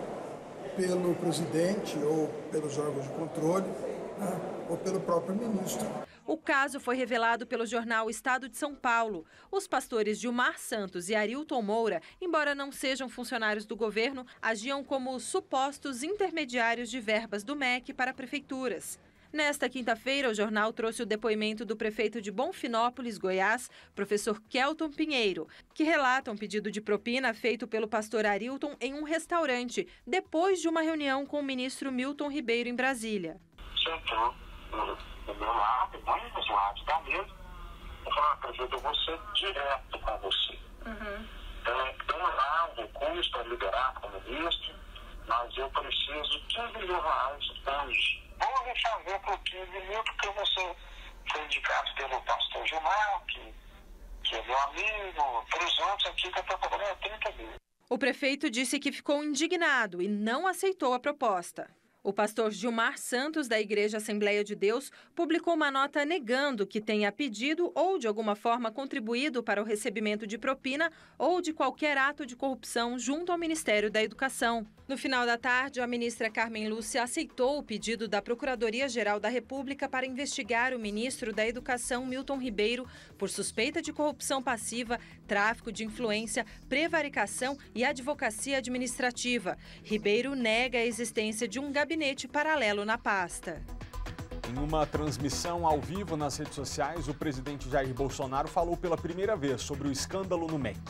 pelo presidente ou pelos órgãos de controle, né, ou pelo próprio ministro. O caso foi revelado pelo jornal Estado de São Paulo. Os pastores Gilmar Santos e Arilton Moura, embora não sejam funcionários do governo, agiam como supostos intermediários de verbas do M E C para prefeituras. Nesta quinta-feira, o jornal trouxe o depoimento do prefeito de Bonfinópolis, Goiás, professor Kelton Pinheiro, que relata um pedido de propina feito pelo pastor Arilton em um restaurante, depois de uma reunião com o ministro Milton Ribeiro em Brasília. Sentou do meu lado, bem dos lados da mesa, eu falei, ah, prefeito, eu vou ser direto com você. Uhum. É, tem lá um recurso para liberar como ministro, mas eu preciso de quinze mil reais hoje. Vamos fazer por quinze mil, porque você foi indicado pelo pastor Gilmar, que, que é meu amigo, para os outros aqui que eu estou cobrando é trinta mil. O prefeito disse que ficou indignado e não aceitou a proposta. O pastor Gilmar Santos, da Igreja Assembleia de Deus, publicou uma nota negando que tenha pedido ou, de alguma forma, contribuído para o recebimento de propina ou de qualquer ato de corrupção junto ao Ministério da Educação. No final da tarde, a ministra Carmen Lúcia aceitou o pedido da Procuradoria-Geral da República para investigar o ministro da Educação, Milton Ribeiro, por suspeita de corrupção passiva, tráfico de influência, prevaricação e advocacia administrativa. Ribeiro nega a existência de um gabinete paralelo na pasta. Em uma transmissão ao vivo nas redes sociais, o presidente Jair Bolsonaro falou pela primeira vez sobre o escândalo no M E C.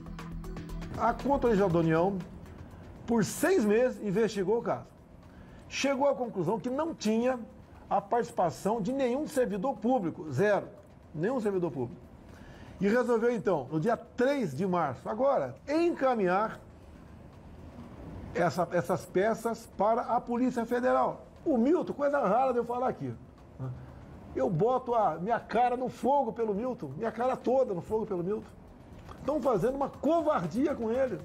A Controladoria da União, por seis meses, investigou o caso. Chegou à conclusão que não tinha a participação de nenhum servidor público, zero, nenhum servidor público. E resolveu, então, no dia três de março, agora, encaminhar essa, essas peças para a Polícia Federal. O Milton, coisa rara de eu falar aqui. Eu boto a minha cara no fogo pelo Milton, minha cara toda no fogo pelo Milton. Estão fazendo uma covardia com ele.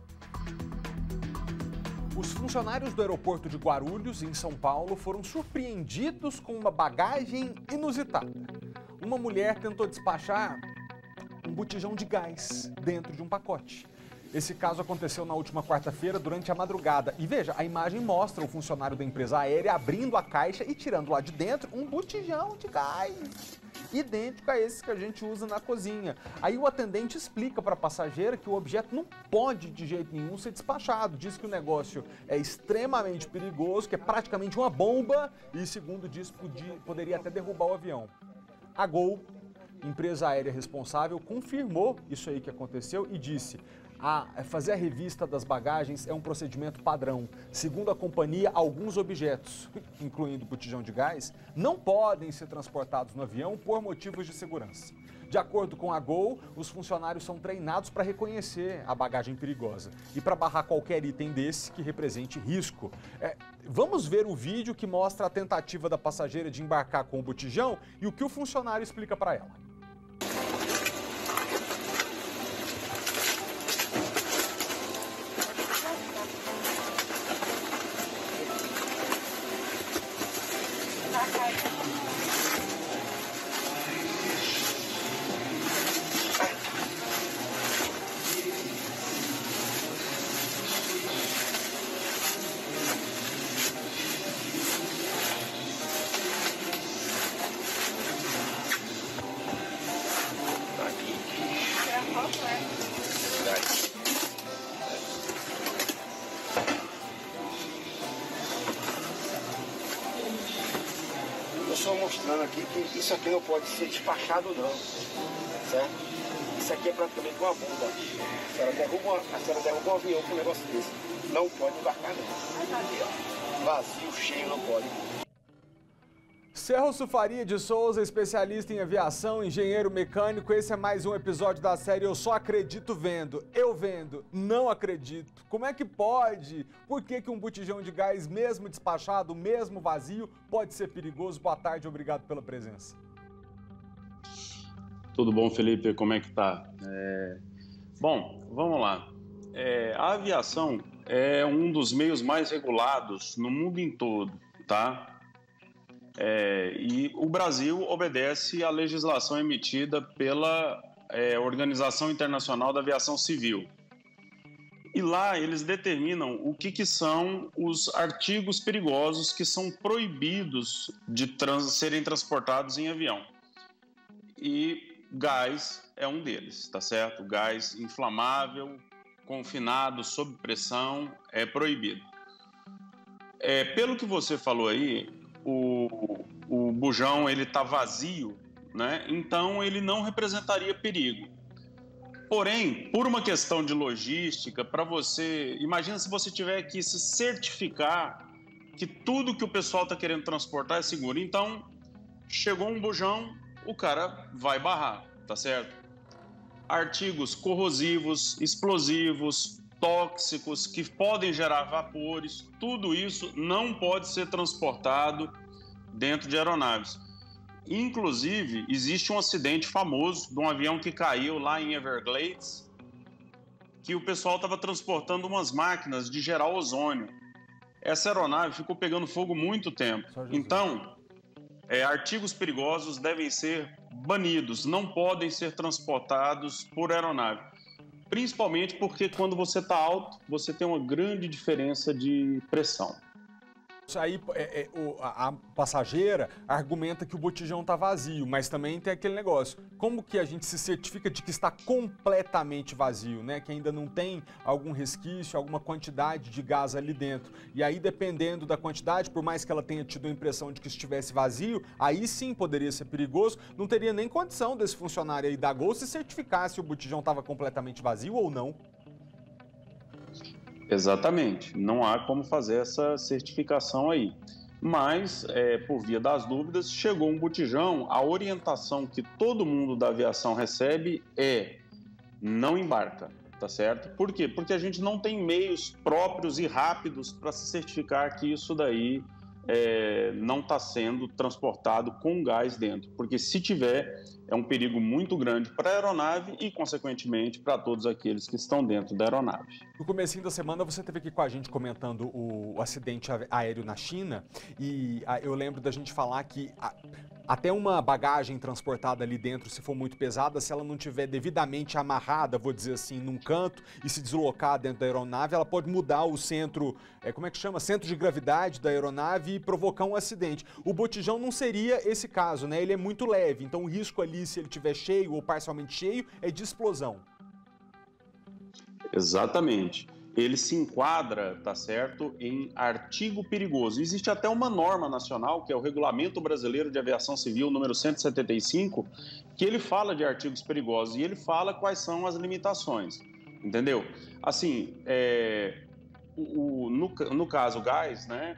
Os funcionários do aeroporto de Guarulhos, em São Paulo, foram surpreendidos com uma bagagem inusitada. Uma mulher tentou despachar um botijão de gás dentro de um pacote. Esse caso aconteceu na última quarta-feira, durante a madrugada. E veja, a imagem mostra o funcionário da empresa aérea abrindo a caixa e tirando lá de dentro um botijão de gás, idêntico a esse que a gente usa na cozinha. Aí o atendente explica para a passageira que o objeto não pode de jeito nenhum ser despachado. Diz que o negócio é extremamente perigoso, que é praticamente uma bomba e, segundo diz, podia, poderia até derrubar o avião. A Gol, empresa aérea responsável, confirmou isso aí que aconteceu e disse: a fazer a revista das bagagens é um procedimento padrão. Segundo a companhia, alguns objetos, incluindo o botijão de gás, não podem ser transportados no avião por motivos de segurança. De acordo com a Gol, os funcionários são treinados para reconhecer a bagagem perigosa e para barrar qualquer item desse que represente risco. É, vamos ver o vídeo que mostra a tentativa da passageira de embarcar com o botijão e o que o funcionário explica para ela. Eu estou mostrando aqui que isso aqui não pode ser despachado não, certo? Isso aqui é praticamente uma bomba. A senhora derruba, a senhora derruba um avião com um negócio desse. Não pode embarcar não. Ali, ó. Vazio, cheio, não pode. Celso Faria de Souza, especialista em aviação, engenheiro mecânico. Esse é mais um episódio da série Eu Só Acredito Vendo. Eu vendo, não acredito. Como é que pode? Por que que um botijão de gás, mesmo despachado, mesmo vazio, pode ser perigoso? Boa tarde, obrigado pela presença. Tudo bom, Felipe? Como é que tá? É... Bom, vamos lá. É, a aviação é um dos meios mais regulados no mundo em todo, tá? É, e o Brasil obedece à legislação emitida pela é, Organização Internacional da Aviação Civil. E lá eles determinam o que, que são os artigos perigosos que são proibidos de trans, serem transportados em avião. E gás é um deles, tá certo? Gás inflamável, confinado, sob pressão, é proibido. É, pelo que você falou aí, o, o bujão ele está vazio, né? Então ele não representaria perigo. Porém, por uma questão de logística, para você... Imagina se você tiver que se certificar que tudo que o pessoal está querendo transportar é seguro. Então, chegou um bujão, o cara vai barrar, tá certo? Artigos corrosivos, explosivos, tóxicos, que podem gerar vapores, tudo isso não pode ser transportado dentro de aeronaves. Inclusive, existe um acidente famoso de um avião que caiu lá em Everglades, que o pessoal estava transportando umas máquinas de gerar ozônio. Essa aeronave ficou pegando fogo muito tempo. Então, é, artigos perigosos devem ser banidos, não podem ser transportados por aeronave. Principalmente porque quando você está alto, você tem uma grande diferença de pressão. Isso aí, é, é, o, a, a passageira argumenta que o botijão está vazio, mas também tem aquele negócio. Como que a gente se certifica de que está completamente vazio, né? Que ainda não tem algum resquício, alguma quantidade de gás ali dentro. E aí, dependendo da quantidade, por mais que ela tenha tido a impressão de que estivesse vazio, aí sim poderia ser perigoso. Não teria nem condição desse funcionário aí da Gol se certificar se o botijão estava completamente vazio ou não. Exatamente, não há como fazer essa certificação aí. Mas, é, por via das dúvidas, chegou um botijão, a orientação que todo mundo da aviação recebe é não embarca, tá certo? Por quê? Porque a gente não tem meios próprios e rápidos para se certificar que isso daí é, não está sendo transportado com gás dentro. Porque se tiver, é um perigo muito grande para a aeronave e, consequentemente, para todos aqueles que estão dentro da aeronave. No comecinho da semana, você esteve aqui com a gente comentando o, o acidente aéreo na China e a, eu lembro da gente falar que a, até uma bagagem transportada ali dentro, se for muito pesada, se ela não tiver devidamente amarrada, vou dizer assim, num canto e se deslocar dentro da aeronave, ela pode mudar o centro, é, como é que chama? Centro de gravidade da aeronave e provocar um acidente. O botijão não seria esse caso, né? Ele é muito leve, então o risco ali, se ele estiver cheio ou parcialmente cheio, é de explosão. Exatamente. Ele se enquadra, tá certo, em artigo perigoso. Existe até uma norma nacional, que é o Regulamento Brasileiro de Aviação Civil, número cento e setenta e cinco, que ele fala de artigos perigosos e ele fala quais são as limitações, entendeu? Assim, é, o, no, no caso gás, né,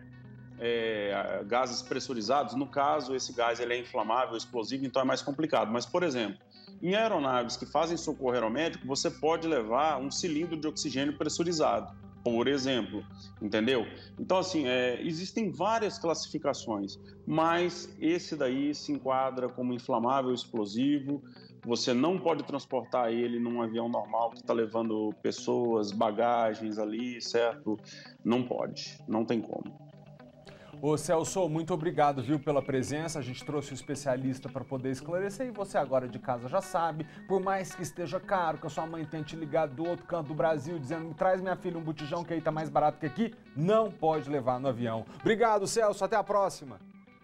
é, gases pressurizados, no caso esse gás ele é inflamável, explosivo, então é mais complicado. Mas, por exemplo, em aeronaves que fazem socorro aeromédico, você pode levar um cilindro de oxigênio pressurizado, por exemplo, entendeu? Então, assim, é, existem várias classificações, mas esse daí se enquadra como inflamável, explosivo. Você não pode transportar ele num avião normal que está levando pessoas, bagagens ali, certo? Não pode, não tem como. Ô Celso, muito obrigado, viu, pela presença. A gente trouxe um especialista para poder esclarecer e você agora de casa já sabe, por mais que esteja caro, que a sua mãe tente ligar do outro canto do Brasil dizendo me traz minha filha um botijão que aí tá mais barato que aqui, não pode levar no avião. Obrigado, Celso, até a próxima.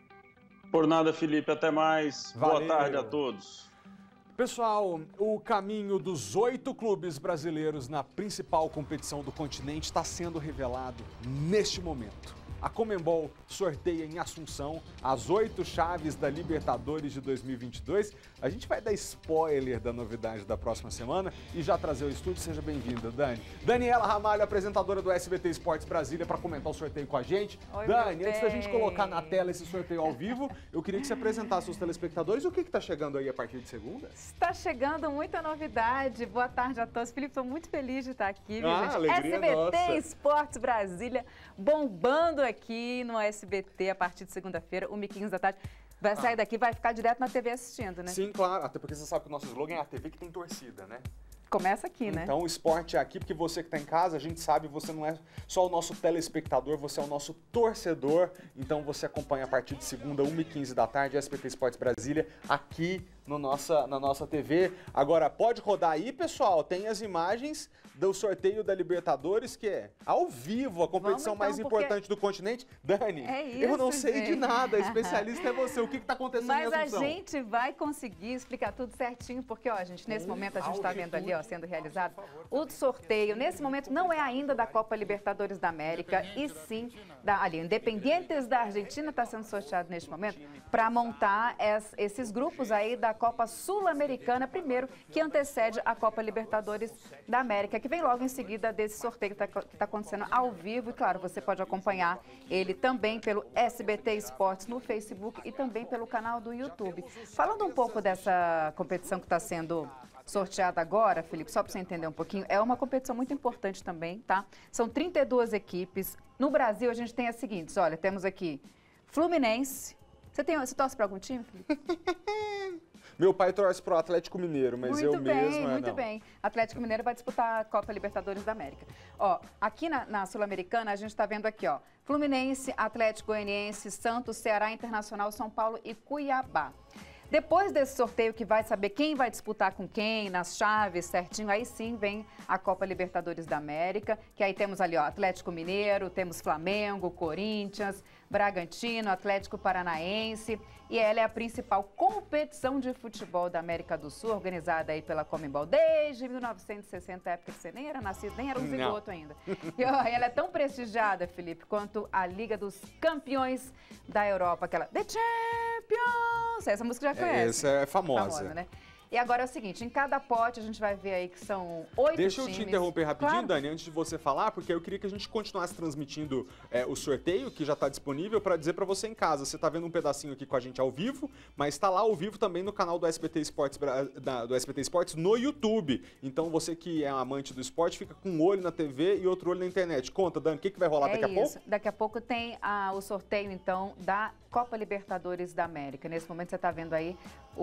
Por nada, Felipe, até mais. Valeu. Boa tarde a todos. Pessoal, o caminho dos oito clubes brasileiros na principal competição do continente está sendo revelado neste momento. A Conmebol sorteia em Assunção as oito chaves da Libertadores de dois mil e vinte e dois. A gente vai dar spoiler da novidade da próxima semana e já trazer o estúdio. Seja bem-vinda, Dani. Daniela Ramalho, apresentadora do S B T Esportes Brasília, para comentar o sorteio com a gente. Oi, Dani, antes da gente colocar na tela esse sorteio ao vivo, eu queria que você apresentasse os telespectadores. O que está chegando aí a partir de segunda? Está chegando muita novidade. Boa tarde a todos. Felipe, estou muito feliz de estar aqui, viu, ah, gente? Alegria, S B T nossa. Esportes Brasília bombando aqui no S B T a partir de segunda-feira, uma e quinze da tarde. Vai sair daqui, vai ficar direto na T V assistindo, né? Sim, claro. Até porque você sabe que o nosso slogan é a T V que tem torcida, né? Começa aqui, né? Então o esporte é aqui, porque você que está em casa, a gente sabe, você não é só o nosso telespectador, você é o nosso torcedor. Então você acompanha a partir de segunda, uma e quinze da tarde, S B T Esportes Brasília, aqui no nossa, na nossa T V. Agora, pode rodar aí, pessoal, tem as imagens do sorteio da Libertadores, que é ao vivo, a competição Vamos, então, mais importante porque... do continente. Dani, é isso, eu não sei gente. de nada, especialista é você. O que está acontecendo Mas em a Assunção? gente vai conseguir explicar tudo certinho, porque, ó, gente, nesse momento a gente está vendo ali, ó, sendo realizado o sorteio. Nesse momento não é ainda da Copa Libertadores da América, e sim da, ali, Independientes da Argentina está sendo sorteado neste momento para montar es, esses grupos aí da Copa Sul-Americana, primeiro, que antecede a Copa Libertadores da América, que vem logo em seguida desse sorteio que está tá acontecendo ao vivo. E, claro, você pode acompanhar ele também pelo S B T Esportes no Facebook e também pelo canal do YouTube. Falando um pouco dessa competição que está sendo sorteada agora, Felipe, só para você entender um pouquinho, é uma competição muito importante também, tá? São trinta e duas equipes. No Brasil, a gente tem as seguintes, olha, temos aqui Fluminense. Você, tem, você torce para algum time, Felipe? Meu pai torce pro Atlético Mineiro, mas muito eu bem, mesmo é Muito não. bem. Atlético Mineiro vai disputar a Copa Libertadores da América. Ó, aqui na, na Sul-Americana, a gente está vendo aqui, ó, Fluminense, Atlético Goianiense, Santos, Ceará Internacional, São Paulo e Cuiabá. Depois desse sorteio que vai saber quem vai disputar com quem, nas chaves certinho, aí sim vem a Copa Libertadores da América, que aí temos ali, ó, Atlético Mineiro, temos Flamengo, Corinthians, Bragantino, Atlético Paranaense, e ela é a principal competição de futebol da América do Sul, organizada aí pela Conmebol desde mil novecentos e sessenta, época que você nem era nascido, nem era um zigoto ainda. E ó, ela é tão prestigiada, Felipe, quanto a Liga dos Campeões da Europa, aquela The Champions, essa música já conhece. Essa é famosa. famosa, né? E agora é o seguinte, em cada pote a gente vai ver aí que são oito Deixa eu times. te interromper rapidinho, Claro. Dani, antes de você falar, porque eu queria que a gente continuasse transmitindo é, o sorteio, que já está disponível, para dizer para você em casa. Você está vendo um pedacinho aqui com a gente ao vivo, mas está lá ao vivo também no canal do S B T Esportes, da, do S B T Esportes no YouTube. Então você que é amante do esporte, fica com um olho na T V e outro olho na internet. Conta, Dani, o que, que vai rolar É daqui a isso. pouco? Daqui a pouco tem a, o sorteio, então, da Copa Libertadores da América. Nesse momento você está vendo aí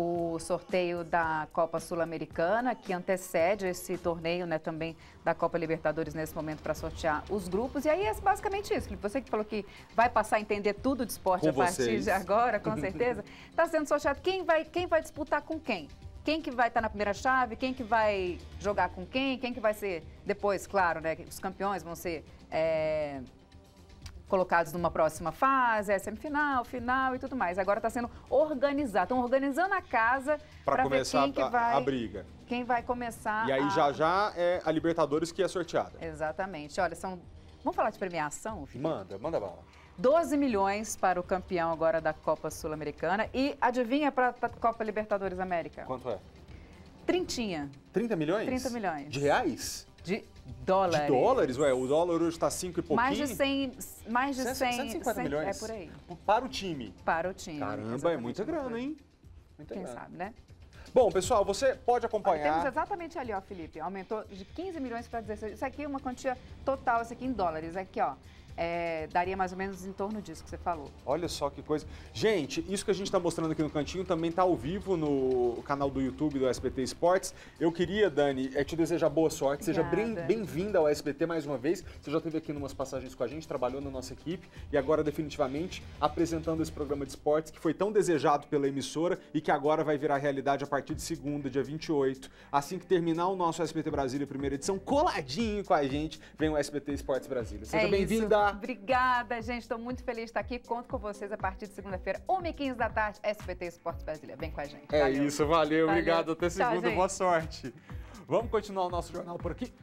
o sorteio da Copa Sul-Americana, que antecede esse torneio, né, também da Copa Libertadores nesse momento para sortear os grupos. E aí é basicamente isso, Felipe. Você que falou que vai passar a entender tudo de esporte Com a partir vocês. de agora, com certeza. Está sendo sorteado quem vai, quem vai disputar com quem. Quem que vai estar na primeira chave, quem que vai jogar com quem, quem que vai ser depois, claro, né, os campeões vão ser... É... colocados numa próxima fase, é semifinal, final e tudo mais. Agora está sendo organizado. Estão organizando a casa para ver começar quem que a, vai, a briga. quem vai começar E aí a... já já é a Libertadores que é sorteada. Exatamente. Olha, são... Vamos falar de premiação, Felipe? Manda, manda bala. doze milhões para o campeão agora da Copa Sul-Americana. E adivinha para a Copa Libertadores América? Quanto é? Trintinha. trinta milhões? trinta milhões. De reais? De dólares. De dólares? Ué, o dólar hoje está cinco e pouquinho. Mais de cem... Mais de cem... cento e cinquenta cem milhões? É por aí. Para o time. Para o time. Caramba, exatamente. é muita grana, hein? Muita Quem grana. sabe, né? Bom, pessoal, você pode Olha, acompanhar... temos exatamente ali, ó, Felipe. Aumentou de quinze milhões para dezesseis. Isso aqui é uma quantia total, isso aqui em dólares. Aqui, ó. É, daria mais ou menos em torno disso que você falou. Olha só que coisa. Gente, isso que a gente está mostrando aqui no cantinho também está ao vivo no canal do YouTube do S B T Esportes. Eu queria, Dani, é te desejar boa sorte. Seja bem- bem-vinda ao S B T mais uma vez. Você já esteve aqui em umas passagens com a gente, trabalhou na nossa equipe e agora definitivamente apresentando esse programa de esportes que foi tão desejado pela emissora e que agora vai virar realidade a partir de segunda, dia vinte e oito. Assim que terminar o nosso S B T Brasília primeira edição, coladinho com a gente, vem o S B T Esportes Brasília. Seja É bem-vinda! Obrigada, gente. Estou muito feliz de estar aqui. Conto com vocês a partir de segunda-feira, uma e quinze da tarde, S B T Esportes Brasília. Vem com a gente. É Valeu. isso, valeu, Valeu. obrigado. Até Tchau, segunda, gente. boa sorte. Vamos continuar o nosso jornal por aqui?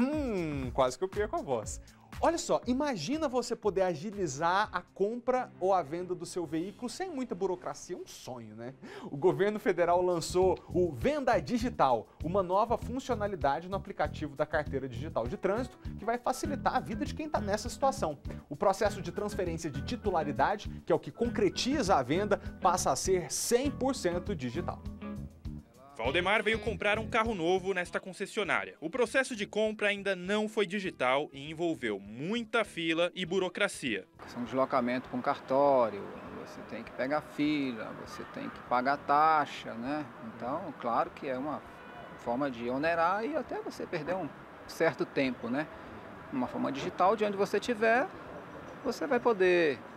Quase que eu perco a voz. Olha só, imagina você poder agilizar a compra ou a venda do seu veículo sem muita burocracia, um sonho, né? O governo federal lançou o Venda Digital, uma nova funcionalidade no aplicativo da carteira digital de trânsito que vai facilitar a vida de quem está nessa situação. O processo de transferência de titularidade, que é o que concretiza a venda, passa a ser cem por cento digital. Valdemar veio comprar um carro novo nesta concessionária. O processo de compra ainda não foi digital e envolveu muita fila e burocracia. Um deslocamento com cartório, você tem que pegar fila, você tem que pagar taxa, né? Então, claro que é uma forma de onerar e até você perder um certo tempo, né? Uma forma digital, de onde você estiver, você vai poder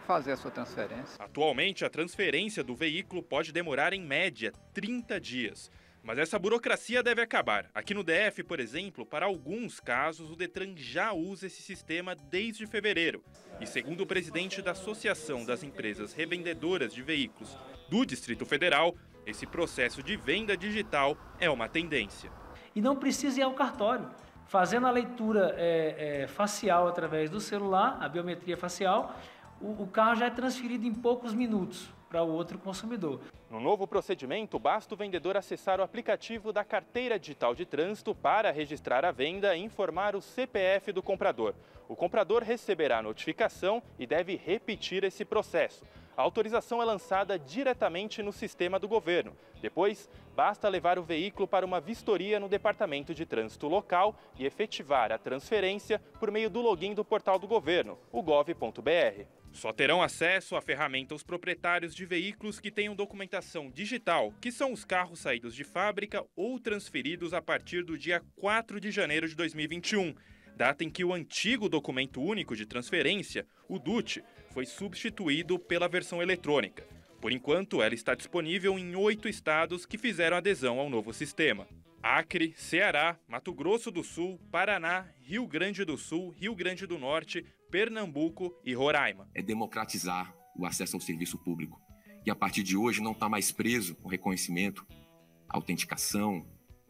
fazer a sua transferência. Atualmente, a transferência do veículo pode demorar em média trinta dias. Mas essa burocracia deve acabar. Aqui no D F, por exemplo, para alguns casos, o Detran já usa esse sistema desde fevereiro. E segundo o presidente da Associação das Empresas Revendedoras de Veículos do Distrito Federal, esse processo de venda digital é uma tendência. E não precisa ir ao cartório. Fazendo a leitura é, é, facial através do celular, a biometria facial, o, o carro já é transferido em poucos minutos para o outro consumidor. No novo procedimento, basta o vendedor acessar o aplicativo da Carteira Digital de Trânsito para registrar a venda e informar o C P F do comprador. O comprador receberá a notificação e deve repetir esse processo. A autorização é lançada diretamente no sistema do governo. Depois, basta levar o veículo para uma vistoria no Departamento de Trânsito local e efetivar a transferência por meio do login do portal do governo, o gov ponto br. Só terão acesso à ferramenta os proprietários de veículos que tenham documentação digital, que são os carros saídos de fábrica ou transferidos a partir do dia quatro de janeiro de dois mil e vinte e um, data em que o antigo documento único de transferência, o D U T, foi substituído pela versão eletrônica. Por enquanto, ela está disponível em oito estados que fizeram adesão ao novo sistema: Acre, Ceará, Mato Grosso do Sul, Paraná, Rio Grande do Sul, Rio Grande do Norte, Pernambuco e Roraima. É democratizar o acesso ao serviço público, que a partir de hoje não está mais preso ao reconhecimento, à autenticação,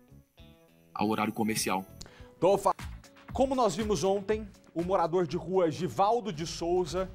ao horário comercial. Tô fa... Como nós vimos ontem, o morador de rua Givaldo de Souza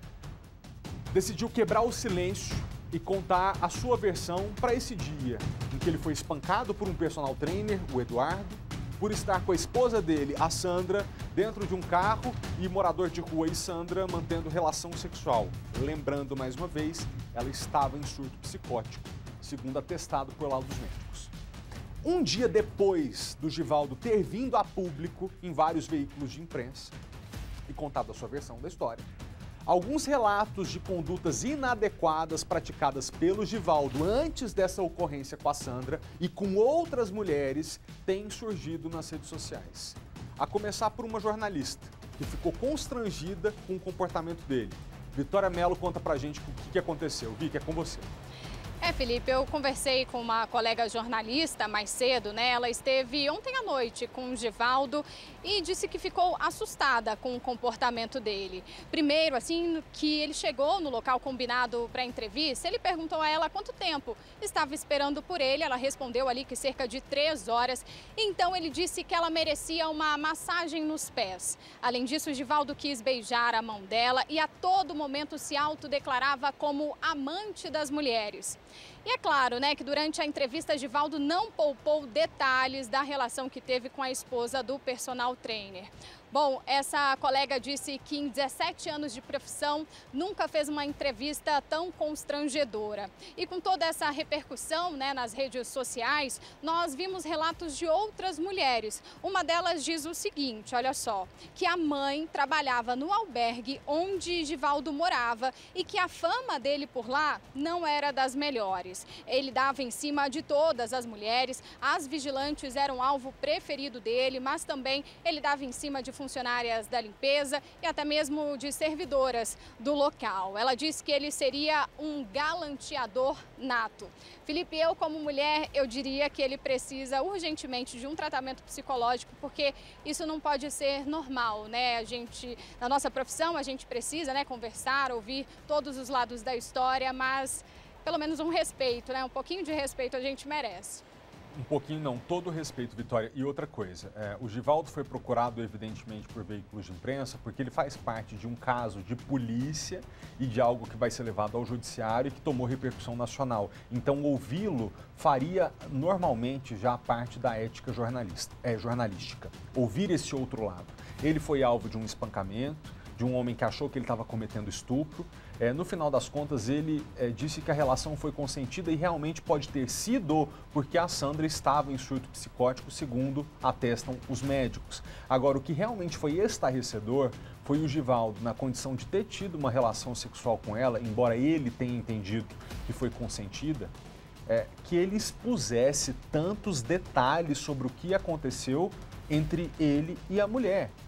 decidiu quebrar o silêncio e contar a sua versão para esse dia, em que ele foi espancado por um personal trainer, o Eduardo, por estar com a esposa dele, a Sandra, dentro de um carro, e morador de rua e Sandra mantendo relação sexual. Lembrando, mais uma vez, ela estava em surto psicótico, segundo atestado por laudos médicos. Um dia depois do Givaldo ter vindo a público em vários veículos de imprensa e contado a sua versão da história, alguns relatos de condutas inadequadas praticadas pelo Givaldo antes dessa ocorrência com a Sandra e com outras mulheres têm surgido nas redes sociais. A começar por uma jornalista que ficou constrangida com o comportamento dele. Vitória Mello conta pra gente o que aconteceu. Vicky, é com você. É, Felipe, eu conversei com uma colega jornalista mais cedo, né? Ela esteve ontem à noite com o Givaldo e disse que ficou assustada com o comportamento dele. Primeiro, assim, que ele chegou no local combinado para a entrevista, ele perguntou a ela quanto tempo estava esperando por ele. Ela respondeu ali que cerca de três horas. Então, ele disse que ela merecia uma massagem nos pés. Além disso, o Givaldo quis beijar a mão dela e a todo momento se autodeclarava como amante das mulheres. E é claro, né, que durante a entrevista, Givaldo não poupou detalhes da relação que teve com a esposa do personal trainer. Bom, essa colega disse que em dezessete anos de profissão nunca fez uma entrevista tão constrangedora. E com toda essa repercussão, né, nas redes sociais, nós vimos relatos de outras mulheres. Uma delas diz o seguinte, olha só, que a mãe trabalhava no albergue onde Givaldo morava e que a fama dele por lá não era das melhores. Ele dava em cima de todas as mulheres, as vigilantes eram alvo preferido dele, mas também ele dava em cima de funcionárias da limpeza e até mesmo de servidoras do local. Ela disse que ele seria um galanteador nato. Felipe, eu como mulher, eu diria que ele precisa urgentemente de um tratamento psicológico, porque isso não pode ser normal, né? A gente, na nossa profissão, a gente precisa, né, conversar, ouvir todos os lados da história, mas pelo menos um respeito, né? Um pouquinho de respeito a gente merece. Um pouquinho não, todo o respeito, Vitória. E outra coisa, é, o Givaldo foi procurado evidentemente por veículos de imprensa porque ele faz parte de um caso de polícia e de algo que vai ser levado ao judiciário e que tomou repercussão nacional. Então ouvi-lo faria normalmente já parte da ética jornalista, é, jornalística. Ouvir esse outro lado. Ele foi alvo de um espancamento, de um homem que achou que ele estava cometendo estupro. É, no final das contas, ele é, disse que a relação foi consentida e realmente pode ter sido porque a Sandra estava em surto psicótico, segundo atestam os médicos. Agora, o que realmente foi estarrecedor foi o Givaldo, na condição de ter tido uma relação sexual com ela, embora ele tenha entendido que foi consentida, é, que ele expusesse tantos detalhes sobre o que aconteceu entre ele e a mulher.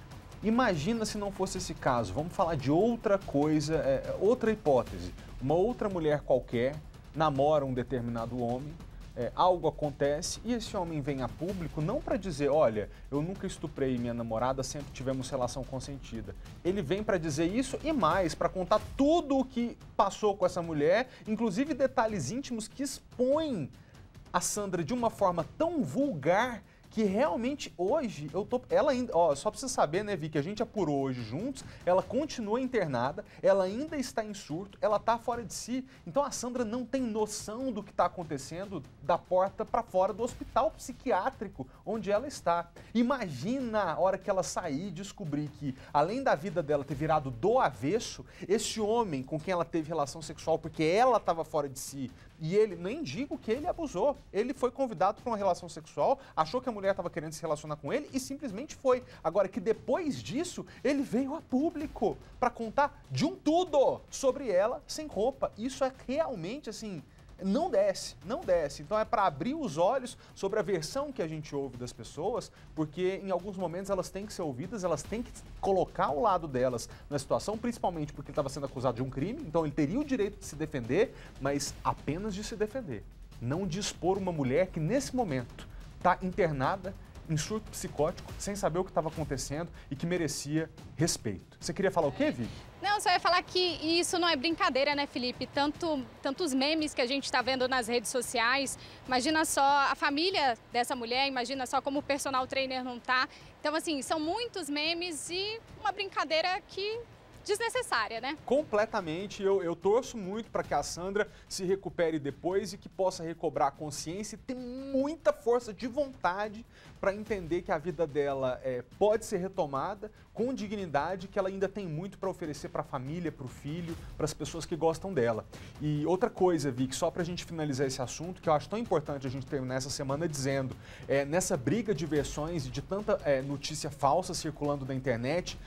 Imagina se não fosse esse caso. Vamos falar de outra coisa, é, outra hipótese. Uma outra mulher qualquer namora um determinado homem, é, algo acontece e esse homem vem a público não para dizer, olha, eu nunca estuprei minha namorada, sempre tivemos relação consentida. Ele vem para dizer isso e mais, para contar tudo o que passou com essa mulher, inclusive detalhes íntimos que expõem a Sandra de uma forma tão vulgar que realmente hoje, eu tô, ela ainda, ó, só pra você saber, né, Vi, que a gente apurou hoje juntos, ela continua internada, ela ainda está em surto, ela tá fora de si, então a Sandra não tem noção do que está acontecendo da porta para fora do hospital psiquiátrico onde ela está. Imagina a hora que ela sair e descobrir que, além da vida dela ter virado do avesso, esse homem com quem ela teve relação sexual porque ela estava fora de si, e ele, nem digo que ele abusou, ele foi convidado para uma relação sexual, achou que a mulher estava querendo se relacionar com ele e simplesmente foi. Agora que depois disso, ele veio a público para contar de um tudo sobre ela sem roupa. Isso é realmente assim, não desce, não desce. Então é para abrir os olhos sobre a versão que a gente ouve das pessoas, porque em alguns momentos elas têm que ser ouvidas, elas têm que colocar o lado delas na situação, principalmente porque ele estava sendo acusado de um crime, então ele teria o direito de se defender, mas apenas de se defender. Não de expor uma mulher que nesse momento está internada em surto psicótico, sem saber o que estava acontecendo e que merecia respeito. Você queria falar o quê, Vicky? Não, só ia falar que isso não é brincadeira, né, Felipe? Tanto, tantos memes que a gente está vendo nas redes sociais. Imagina só a família dessa mulher, imagina só como o personal trainer não tá. Então, assim, são muitos memes e uma brincadeira que... desnecessária, né? Completamente. Eu, eu torço muito para que a Sandra se recupere depois e que possa recobrar a consciência e ter muita força de vontade para entender que a vida dela é, pode ser retomada com dignidade, que ela ainda tem muito para oferecer para a família, para o filho, para as pessoas que gostam dela. E outra coisa, Vicky, só para a gente finalizar esse assunto, que eu acho tão importante a gente terminar essa semana dizendo, é, nessa briga de versões e de tanta é, notícia falsa circulando na internet,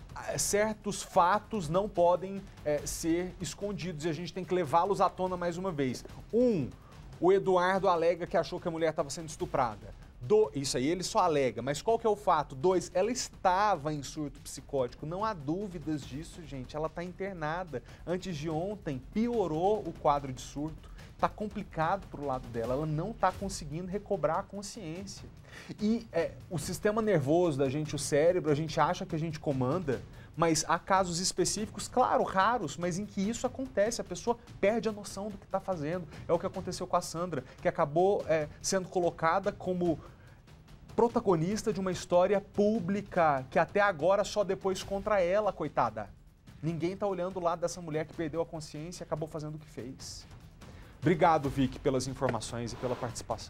certos fatos não podem é, ser escondidos e a gente tem que levá-los à tona mais uma vez. Um, o Eduardo alega que achou que a mulher estava sendo estuprada. Do, isso aí ele só alega, mas qual que é o fato? Dois, ela estava em surto psicótico, não há dúvidas disso, gente. Ela está internada. Antes de ontem, piorou o quadro de surto. Está complicado para o lado dela, ela não está conseguindo recobrar a consciência. E é, o sistema nervoso da gente, o cérebro, a gente acha que a gente comanda, mas há casos específicos, claro, raros, mas em que isso acontece, a pessoa perde a noção do que está fazendo. É o que aconteceu com a Sandra, que acabou é, sendo colocada como protagonista de uma história pública, que até agora só depois contra ela, coitada. Ninguém está olhando o lado dessa mulher que perdeu a consciência e acabou fazendo o que fez. Obrigado, Vicky, pelas informações e pela participação.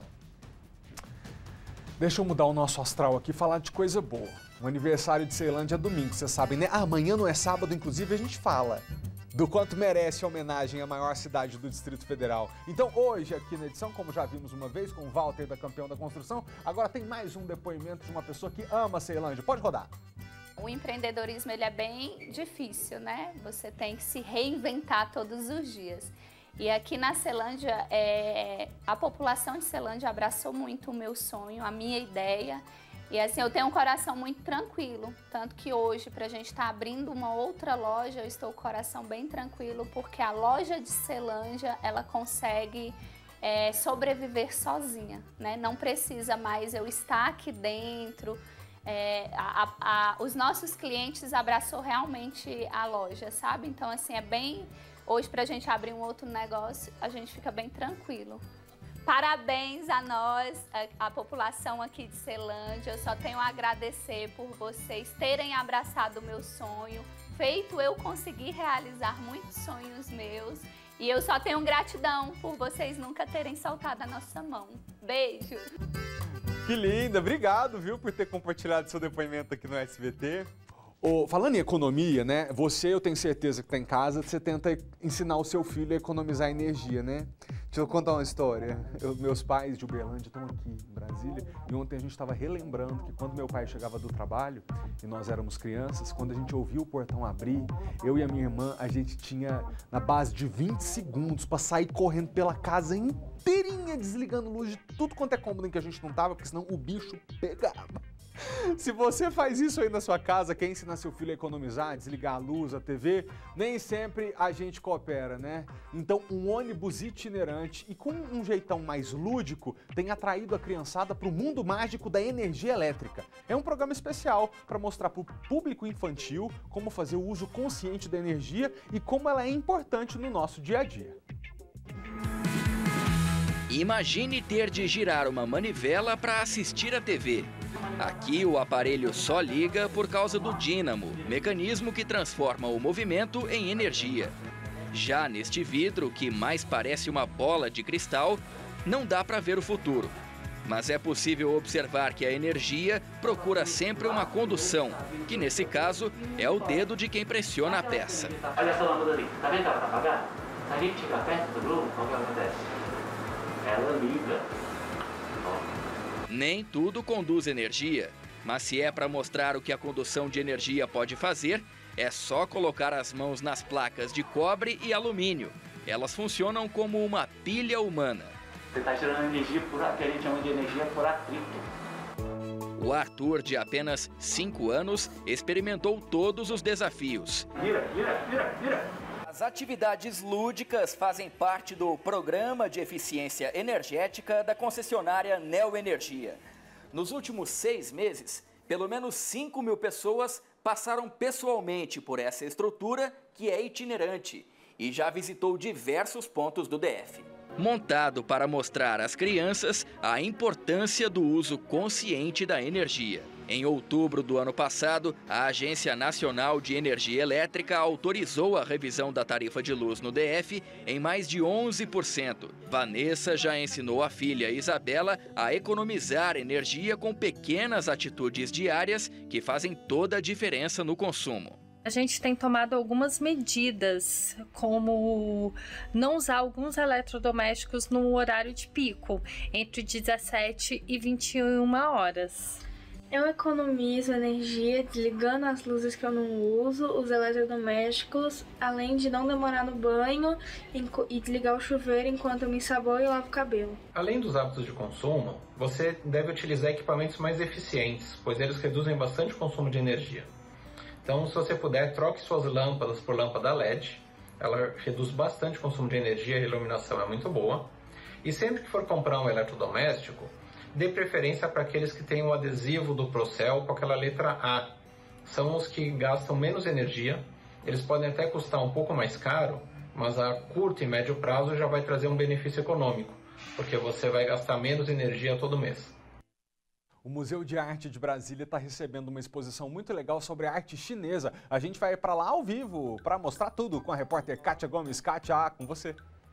Deixa eu mudar o nosso astral aqui e falar de coisa boa. O aniversário de Ceilândia é domingo, vocês sabem, né? Ah, amanhã não é sábado, inclusive a gente fala do quanto merece a homenagem à maior cidade do Distrito Federal. Então hoje aqui na edição, como já vimos uma vez com o Walter da Campeão da Construção, agora tem mais um depoimento de uma pessoa que ama Ceilândia. Pode rodar. O empreendedorismo ele é bem difícil, né? Você tem que se reinventar todos os dias. E aqui na Ceilândia, é, a população de Ceilândia abraçou muito o meu sonho, a minha ideia. E assim, eu tenho um coração muito tranquilo. Tanto que hoje, para a gente estar tá abrindo uma outra loja, eu estou com o coração bem tranquilo, porque a loja de Ceilândia, ela consegue é, sobreviver sozinha, né? Não precisa mais eu estar aqui dentro. É, a, a, os nossos clientes abraçou realmente a loja, sabe? Então, assim, é bem... Hoje, para a gente abrir um outro negócio, a gente fica bem tranquilo. Parabéns a nós, a, a população aqui de Ceilândia. Eu só tenho a agradecer por vocês terem abraçado o meu sonho, feito eu conseguir realizar muitos sonhos meus. E eu só tenho gratidão por vocês nunca terem soltado a nossa mão. Beijo! Que linda! Obrigado, viu, por ter compartilhado seu depoimento aqui no S B T. Oh, falando em economia, né? Você, eu tenho certeza que está em casa, você tenta ensinar o seu filho a economizar energia, né? Deixa eu contar uma história. Eu, meus pais de Uberlândia estão aqui em Brasília e ontem a gente estava relembrando que quando meu pai chegava do trabalho e nós éramos crianças, quando a gente ouvia o portão abrir, eu e a minha irmã, a gente tinha na base de vinte segundos para sair correndo pela casa inteirinha, desligando luz de tudo quanto é cômodo em que a gente não tava, porque senão o bicho pegava. Se você faz isso aí na sua casa, quer ensinar seu filho a economizar, desligar a luz, a T V, nem sempre a gente coopera, né? Então, um ônibus itinerante e com um jeitão mais lúdico tem atraído a criançada para o mundo mágico da energia elétrica. É um programa especial para mostrar para o público infantil como fazer o uso consciente da energia e como ela é importante no nosso dia a dia. Imagine ter de girar uma manivela para assistir a T V. Aqui o aparelho só liga por causa do dínamo, mecanismo que transforma o movimento em energia. Já neste vidro, que mais parece uma bola de cristal, não dá para ver o futuro. Mas é possível observar que a energia procura sempre uma condução, que nesse caso é o dedo de quem pressiona a peça. Olha essa lâmpada ali, tá vendo que ela tá apagada? Se a gente chegar perto do globo, o que acontece? Ela liga. Nem tudo conduz energia, mas se é para mostrar o que a condução de energia pode fazer, é só colocar as mãos nas placas de cobre e alumínio. Elas funcionam como uma pilha humana. Você está gerando energia por, que a gente chama de energia por atrito. O Arthur, de apenas cinco anos, experimentou todos os desafios. Vira, vira, vira, vira. As atividades lúdicas fazem parte do Programa de Eficiência Energética da concessionária Neoenergia. Nos últimos seis meses, pelo menos cinco mil pessoas passaram pessoalmente por essa estrutura que é itinerante e já visitou diversos pontos do D F. Montado para mostrar às crianças a importância do uso consciente da energia. Em outubro do ano passado, a Agência Nacional de Energia Elétrica autorizou a revisão da tarifa de luz no D F em mais de onze por cento. Vanessa já ensinou a filha Isabela a economizar energia com pequenas atitudes diárias que fazem toda a diferença no consumo. A gente tem tomado algumas medidas, como não usar alguns eletrodomésticos no horário de pico, entre dezessete e vinte e uma horas. Eu economizo energia desligando as luzes que eu não uso, os eletrodomésticos, além de não demorar no banho e desligar o chuveiro enquanto eu me ensaboio e lavo o cabelo. Além dos hábitos de consumo, você deve utilizar equipamentos mais eficientes, pois eles reduzem bastante o consumo de energia. Então, se você puder, troque suas lâmpadas por lâmpada L E D. Ela reduz bastante o consumo de energia e a iluminação é muito boa. E sempre que for comprar um eletrodoméstico, dê preferência para aqueles que têm o adesivo do Procel com aquela letra A. São os que gastam menos energia. Eles podem até custar um pouco mais caro, mas a curto e médio prazo já vai trazer um benefício econômico, porque você vai gastar menos energia todo mês. O Museu de Arte de Brasília está recebendo uma exposição muito legal sobre a arte chinesa. A gente vai para lá ao vivo para mostrar tudo com a repórter Kátia Gomes. Kátia, com você.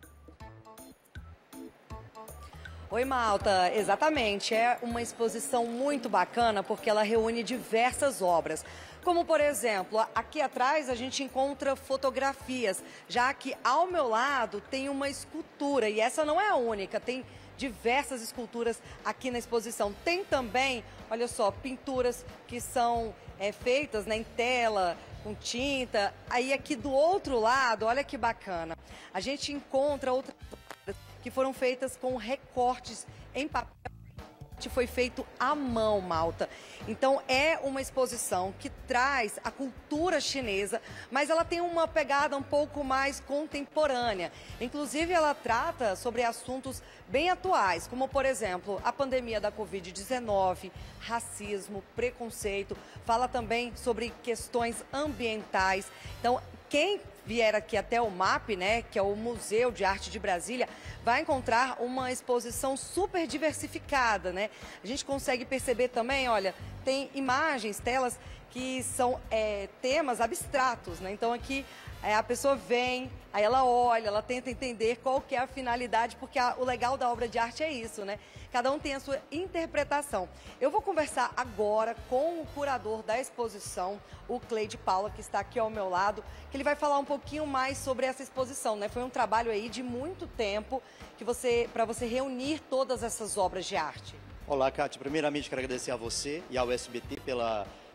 Oi, Malta. Exatamente. É uma exposição muito bacana porque ela reúne diversas obras. Como, por exemplo, aqui atrás a gente encontra fotografias, já que ao meu lado tem uma escultura e essa não é a única, tem diversas esculturas aqui na exposição. Tem também, olha só, pinturas que são é, feitas né, em tela, com tinta. Aí aqui do outro lado, olha que bacana, a gente encontra outras que foram feitas com recortes em papel. Foi feito à mão, Malta. Então é uma exposição que traz a cultura chinesa, mas ela tem uma pegada um pouco mais contemporânea. Inclusive ela trata sobre assuntos bem atuais, como por exemplo a pandemia da covid dezenove, racismo, preconceito. Fala também sobre questões ambientais. Então quem vier aqui até o M A P, né, que é o Museu de Arte de Brasília, vai encontrar uma exposição super diversificada, né? A gente consegue perceber também, olha, tem imagens, telas que são é, temas abstratos, né? Então aqui é, a pessoa vem, aí ela olha, ela tenta entender qual que é a finalidade, porque a, o legal da obra de arte é isso, né? Cada um tem a sua interpretação. Eu vou conversar agora com o curador da exposição, o Cleide Paula, que está aqui ao meu lado, que ele vai falar um pouquinho mais sobre essa exposição, né? Foi um trabalho aí de muito tempo que você, para você reunir todas essas obras de arte. Olá, Kátia. Primeiramente, quero agradecer a você e ao S B T pela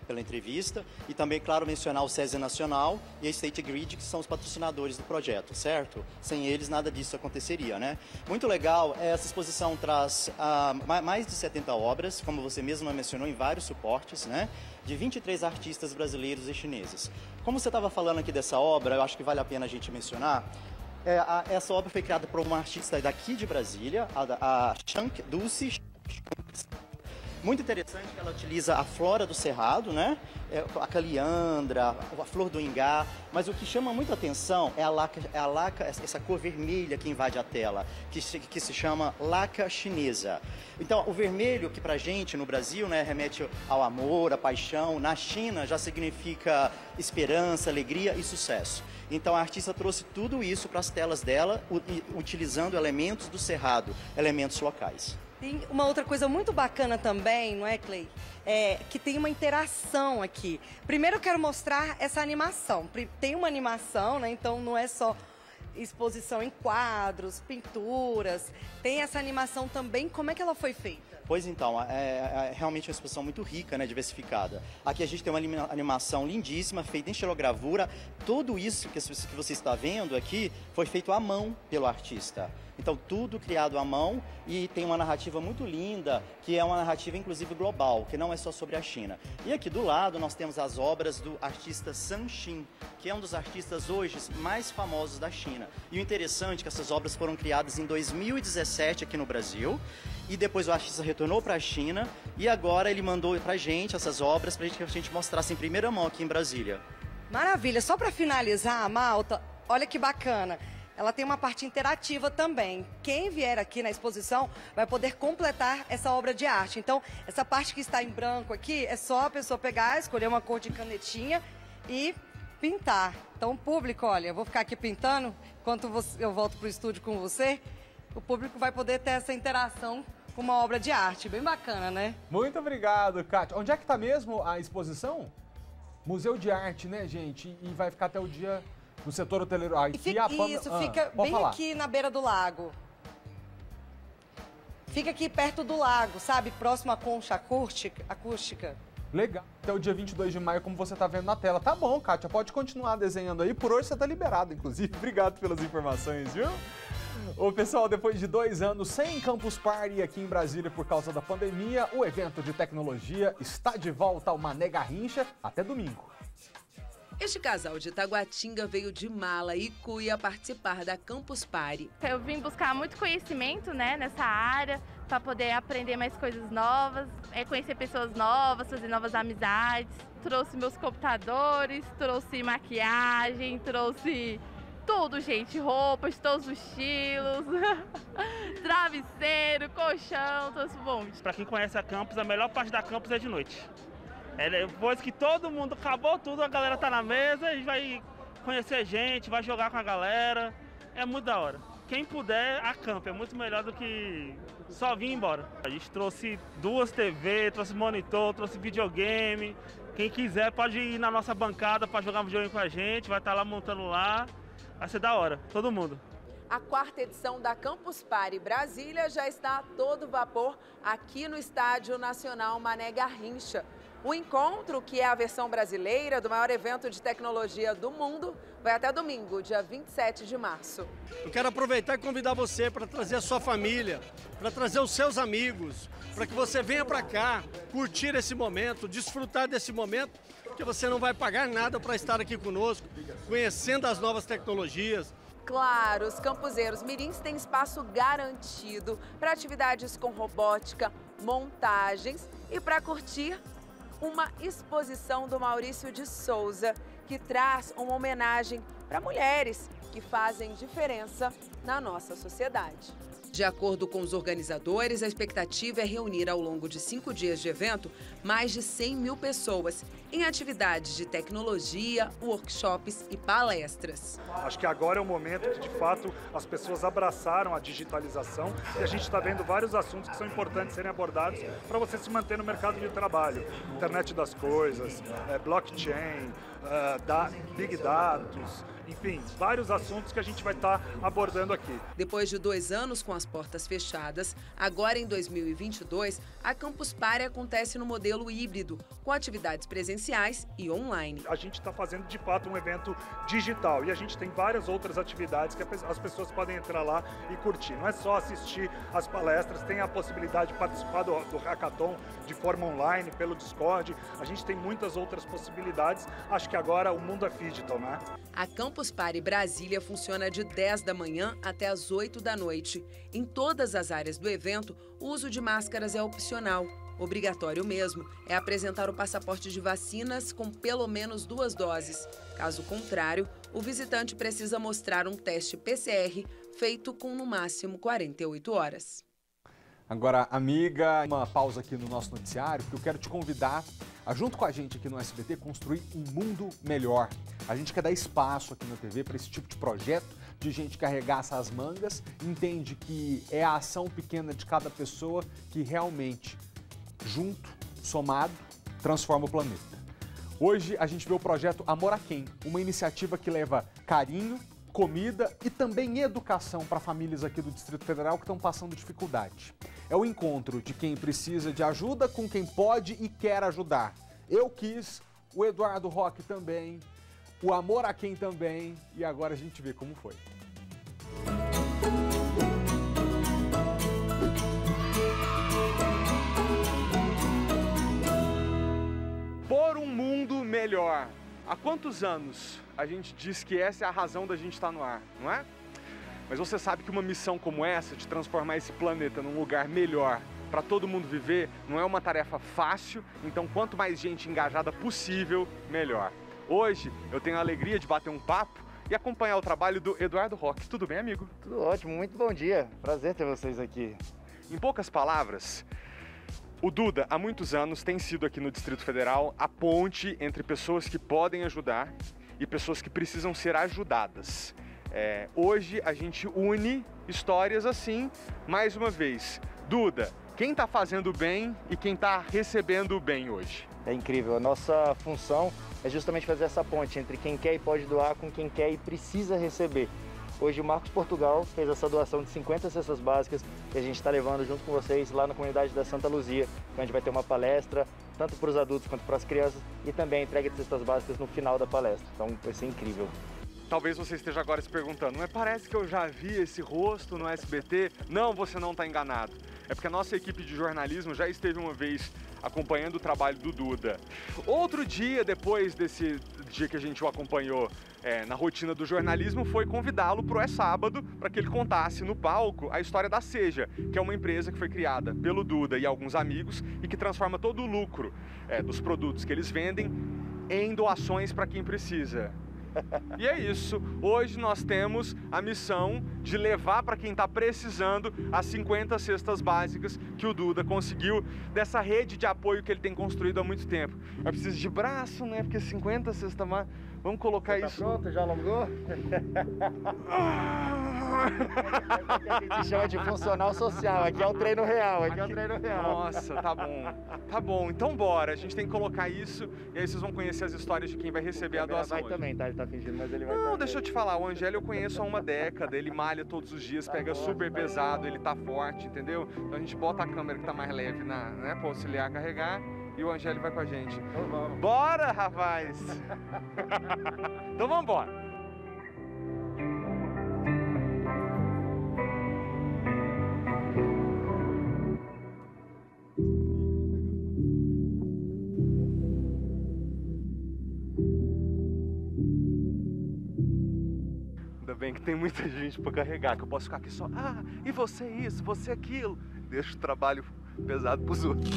pela entrevista. E também, claro, mencionar o SESI Nacional e a State Grid, que são os patrocinadores do projeto, certo? Sem eles, nada disso aconteceria, né? Muito legal, essa exposição traz ah, mais de setenta obras, como você mesmo mencionou, em vários suportes, né? De vinte e três artistas brasileiros e chineses. Como você estava falando aqui dessa obra, eu acho que vale a pena a gente mencionar. É, a, essa obra foi criada por uma artista daqui de Brasília, a, a Shank Dulce. Muito interessante que ela utiliza a flora do cerrado, né? A caliandra, a flor do ingá, mas o que chama muita atenção é a laca, é a laca, essa cor vermelha que invade a tela, que se, que se chama laca chinesa. Então, o vermelho, que pra gente no Brasil, né, remete ao amor, à paixão, na China já significa esperança, alegria e sucesso. Então, a artista trouxe tudo isso para as telas dela, utilizando elementos do cerrado, elementos locais. Tem uma outra coisa muito bacana também, não é, Clay? É que tem uma interação aqui. Primeiro eu quero mostrar essa animação. Tem uma animação, né? Então não é só exposição em quadros, pinturas. Tem essa animação também. Como é que ela foi feita? Pois então, é, é realmente uma exposição muito rica, né, diversificada. Aqui a gente tem uma animação lindíssima, feita em xilogravura. Tudo isso que você está vendo aqui foi feito à mão pelo artista. Então, tudo criado à mão e tem uma narrativa muito linda, que é uma narrativa, inclusive, global, que não é só sobre a China. E aqui do lado nós temos as obras do artista San Xin, que é um dos artistas hoje mais famosos da China. E o interessante é que essas obras foram criadas em dois mil e dezessete aqui no Brasil, e depois o artista retornou para a China, e agora ele mandou para a gente essas obras para que a gente mostrasse em primeira mão aqui em Brasília. Maravilha! Só para finalizar, Malta, olha que bacana. Ela tem uma parte interativa também. Quem vier aqui na exposição vai poder completar essa obra de arte. Então, essa parte que está em branco aqui, é só a pessoa pegar, escolher uma cor de canetinha e pintar. Então, público, olha, eu vou ficar aqui pintando, enquanto você, eu volto para o estúdio com você, o público vai poder ter essa interação com uma obra de arte. Bem bacana, né? Muito obrigado, Kátia. Onde é que está mesmo a exposição? Museu de Arte, né, gente? E vai ficar até o dia... No setor hoteleiro. Ah, e fica, Pam... Isso, ah, fica bem falar. Aqui na beira do lago. Fica aqui perto do lago, sabe? Próximo à concha acústica. acústica. Legal. Até o dia vinte e dois de maio, como você está vendo na tela. Tá bom, Kátia, pode continuar desenhando aí. Por hoje você está liberado, inclusive. Obrigado pelas informações, viu? Ô, pessoal, depois de dois anos sem Campus Party aqui em Brasília por causa da pandemia, o evento de tecnologia está de volta ao Mané Garrincha até domingo. Este casal de Taguatinga veio de mala e cuia participar da Campus Party. Eu vim buscar muito conhecimento, né, nessa área, para poder aprender mais coisas novas, é, conhecer pessoas novas, fazer novas amizades. Trouxe meus computadores, trouxe maquiagem, trouxe tudo, gente, roupas de todos os estilos, travesseiro, colchão, trouxe um monte. Para quem conhece a Campus, a melhor parte da Campus é de noite. É, depois que todo mundo acabou tudo, a galera tá na mesa, a gente vai conhecer gente, vai jogar com a galera. É muito da hora. Quem puder, acampa. É muito melhor do que só vir embora. A gente trouxe duas T V, trouxe monitor, trouxe videogame. Quem quiser pode ir na nossa bancada para jogar videogame com a gente. Vai estar lá montando lá. Vai ser da hora, todo mundo. A quarta edição da Campus Party Brasília já está a todo vapor aqui no Estádio Nacional Mané Garrincha. O encontro, que é a versão brasileira do maior evento de tecnologia do mundo, vai até domingo, dia vinte e sete de março. Eu quero aproveitar e convidar você para trazer a sua família, para trazer os seus amigos, para que você venha para cá, curtir esse momento, desfrutar desse momento, porque você não vai pagar nada para estar aqui conosco, conhecendo as novas tecnologias. Claro, os campuseiros mirins têm espaço garantido para atividades com robótica, montagens e para curtir uma exposição do Maurício de Souza, que traz uma homenagem para mulheres que fazem diferença na nossa sociedade. De acordo com os organizadores, a expectativa é reunir ao longo de cinco dias de evento mais de cem mil pessoas em atividades de tecnologia, workshops e palestras. Acho que agora é o momento que, de fato, as pessoas abraçaram a digitalização e a gente está vendo vários assuntos que são importantes serem abordados para você se manter no mercado de trabalho. Internet das coisas, é, blockchain, é, da, big dados, enfim, vários assuntos que a gente vai estar abordando aqui. Depois de dois anos com as portas fechadas, agora em dois mil e vinte e dois, a Campus Party acontece no modelo híbrido, com atividades presenciais presenciais e online. A gente está fazendo de fato um evento digital e a gente tem várias outras atividades que as pessoas podem entrar lá e curtir. Não é só assistir as palestras, tem a possibilidade de participar do, do hackathon de forma online, pelo Discord. A gente tem muitas outras possibilidades. Acho que agora o mundo é digital, né? A Campus Party Brasília funciona de dez da manhã até as oito da noite. Em todas as áreas do evento, o uso de máscaras é opcional. Obrigatório mesmo é apresentar o passaporte de vacinas com pelo menos duas doses. Caso contrário, o visitante precisa mostrar um teste P C R feito com no máximo quarenta e oito horas. Agora, amiga, uma pausa aqui no nosso noticiário, porque eu quero te convidar a, junto com a gente aqui no S B T, construir um mundo melhor. A gente quer dar espaço aqui na T V para esse tipo de projeto, de gente que arregaça as mangas, entende que é a ação pequena de cada pessoa que realmente, junto, somado, transforma o planeta. Hoje a gente vê o projeto Amor a Quem, uma iniciativa que leva carinho, comida e também educação para famílias aqui do Distrito Federal que estão passando dificuldade. É o encontro de quem precisa de ajuda com quem pode e quer ajudar. Eu quis, o Eduardo Roque também, o Amor a Quem também, e agora a gente vê como foi. Por um mundo melhor. Há quantos anos a gente diz que essa é a razão da gente estar no ar, não é? Mas você sabe que uma missão como essa, de transformar esse planeta num lugar melhor para todo mundo viver, não é uma tarefa fácil, então quanto mais gente engajada possível, melhor. Hoje eu tenho a alegria de bater um papo e acompanhar o trabalho do Eduardo Roque. Tudo bem, amigo? Tudo ótimo, muito bom dia. Prazer ter vocês aqui. Em poucas palavras, o Duda, há muitos anos, tem sido aqui no Distrito Federal a ponte entre pessoas que podem ajudar e pessoas que precisam ser ajudadas. É, hoje a gente une histórias assim, mais uma vez. Duda, quem está fazendo bem e quem está recebendo o bem hoje? É incrível, a nossa função é justamente fazer essa ponte entre quem quer e pode doar com quem quer e precisa receber. Hoje o Marcos Portugal fez essa doação de cinquenta cestas básicas que a gente está levando junto com vocês lá na comunidade da Santa Luzia, onde vai ter uma palestra, tanto para os adultos quanto para as crianças, e também a entrega de cestas básicas no final da palestra. Então vai ser incrível. Talvez você esteja agora se perguntando, mas parece que eu já vi esse rosto no S B T. Não, você não está enganado. É porque a nossa equipe de jornalismo já esteve uma vez acompanhando o trabalho do Duda. Outro dia, depois desse dia que a gente o acompanhou é, na rotina do jornalismo, foi convidá-lo para o É Sábado para que ele contasse no palco a história da Seja, que é uma empresa que foi criada pelo Duda e alguns amigos e que transforma todo o lucro é, dos produtos que eles vendem em doações para quem precisa. E é isso, hoje nós temos a missão de levar para quem está precisando as cinquenta cestas básicas que o Duda conseguiu dessa rede de apoio que ele tem construído há muito tempo. Eu preciso de braço, né? Porque cinquenta cestas básicas, vamos colocar Você tá isso... pronto? Já alongou? É a gente chama de funcional social, aqui é o treino real, aqui, aqui é o treino real. Nossa, tá bom, tá bom, então bora, a gente tem que colocar isso e aí vocês vão conhecer as histórias de quem vai receber a doação vai hoje. também, tá? Ele tá fingindo, mas ele vai Não, também. deixa eu te falar, o Angélio eu conheço há uma década, ele malha todos os dias, pega super pesado, ele tá forte, entendeu? Então a gente bota a câmera que tá mais leve na, né, pra auxiliar a carregar e o Angélio vai com a gente. Então vamos. Bora, rapaz! Então vamos embora! Ainda bem que tem muita gente para carregar, que eu posso ficar aqui só, ah, e você isso, você aquilo. Deixa o trabalho pesado pros outros.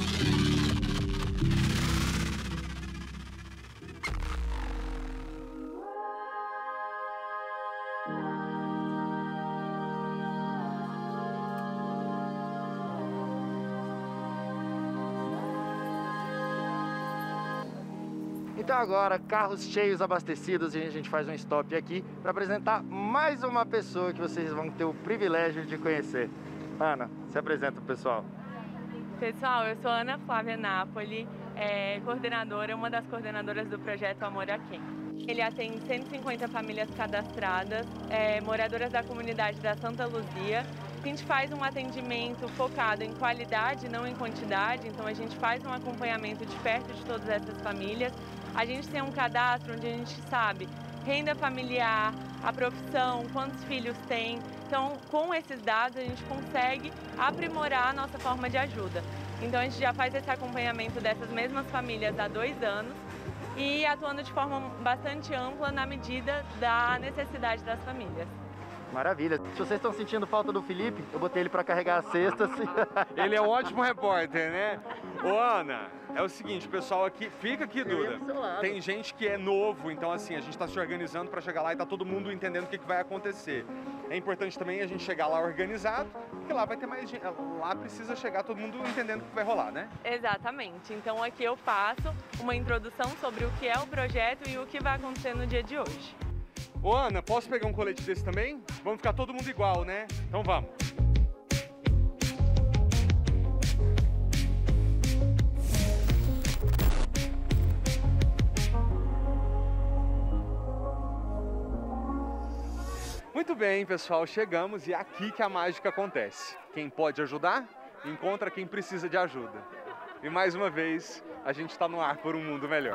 Então agora, carros cheios, abastecidos, e a gente faz um stop aqui para apresentar mais uma pessoa que vocês vão ter o privilégio de conhecer. Ana, se apresenta pro pessoal. Pessoal, eu sou Ana Flávia Napoli, é, coordenadora, uma das coordenadoras do projeto Amor a Quem. Ele atende cento e cinquenta famílias cadastradas, é, moradoras da comunidade da Santa Luzia, A gente faz um atendimento focado em qualidade, não em quantidade, então a gente faz um acompanhamento de perto de todas essas famílias. A gente tem um cadastro onde a gente sabe renda familiar, a profissão, quantos filhos tem. Então, com esses dados, a gente consegue aprimorar a nossa forma de ajuda. Então, a gente já faz esse acompanhamento dessas mesmas famílias há dois anos e atuando de forma bastante ampla na medida da necessidade das famílias. Maravilha. Se vocês estão sentindo falta do Felipe, eu botei ele para carregar as cestas. Ele é um ótimo repórter, né? Ô, Ana, é o seguinte, o pessoal aqui, fica aqui, Duda. Tem gente que é novo, então assim, a gente está se organizando para chegar lá e tá todo mundo entendendo o que, que vai acontecer. É importante também a gente chegar lá organizado, porque lá vai ter mais gente, lá precisa chegar todo mundo entendendo o que vai rolar, né? Exatamente. Então aqui eu faço uma introdução sobre o que é o projeto e o que vai acontecer no dia de hoje. Ô, Ana, posso pegar um colete desse também? Vamos ficar todo mundo igual, né? Então vamos. Muito bem, pessoal, chegamos e é aqui que a mágica acontece. Quem pode ajudar, encontra quem precisa de ajuda. E mais uma vez, a gente está no ar por um mundo melhor.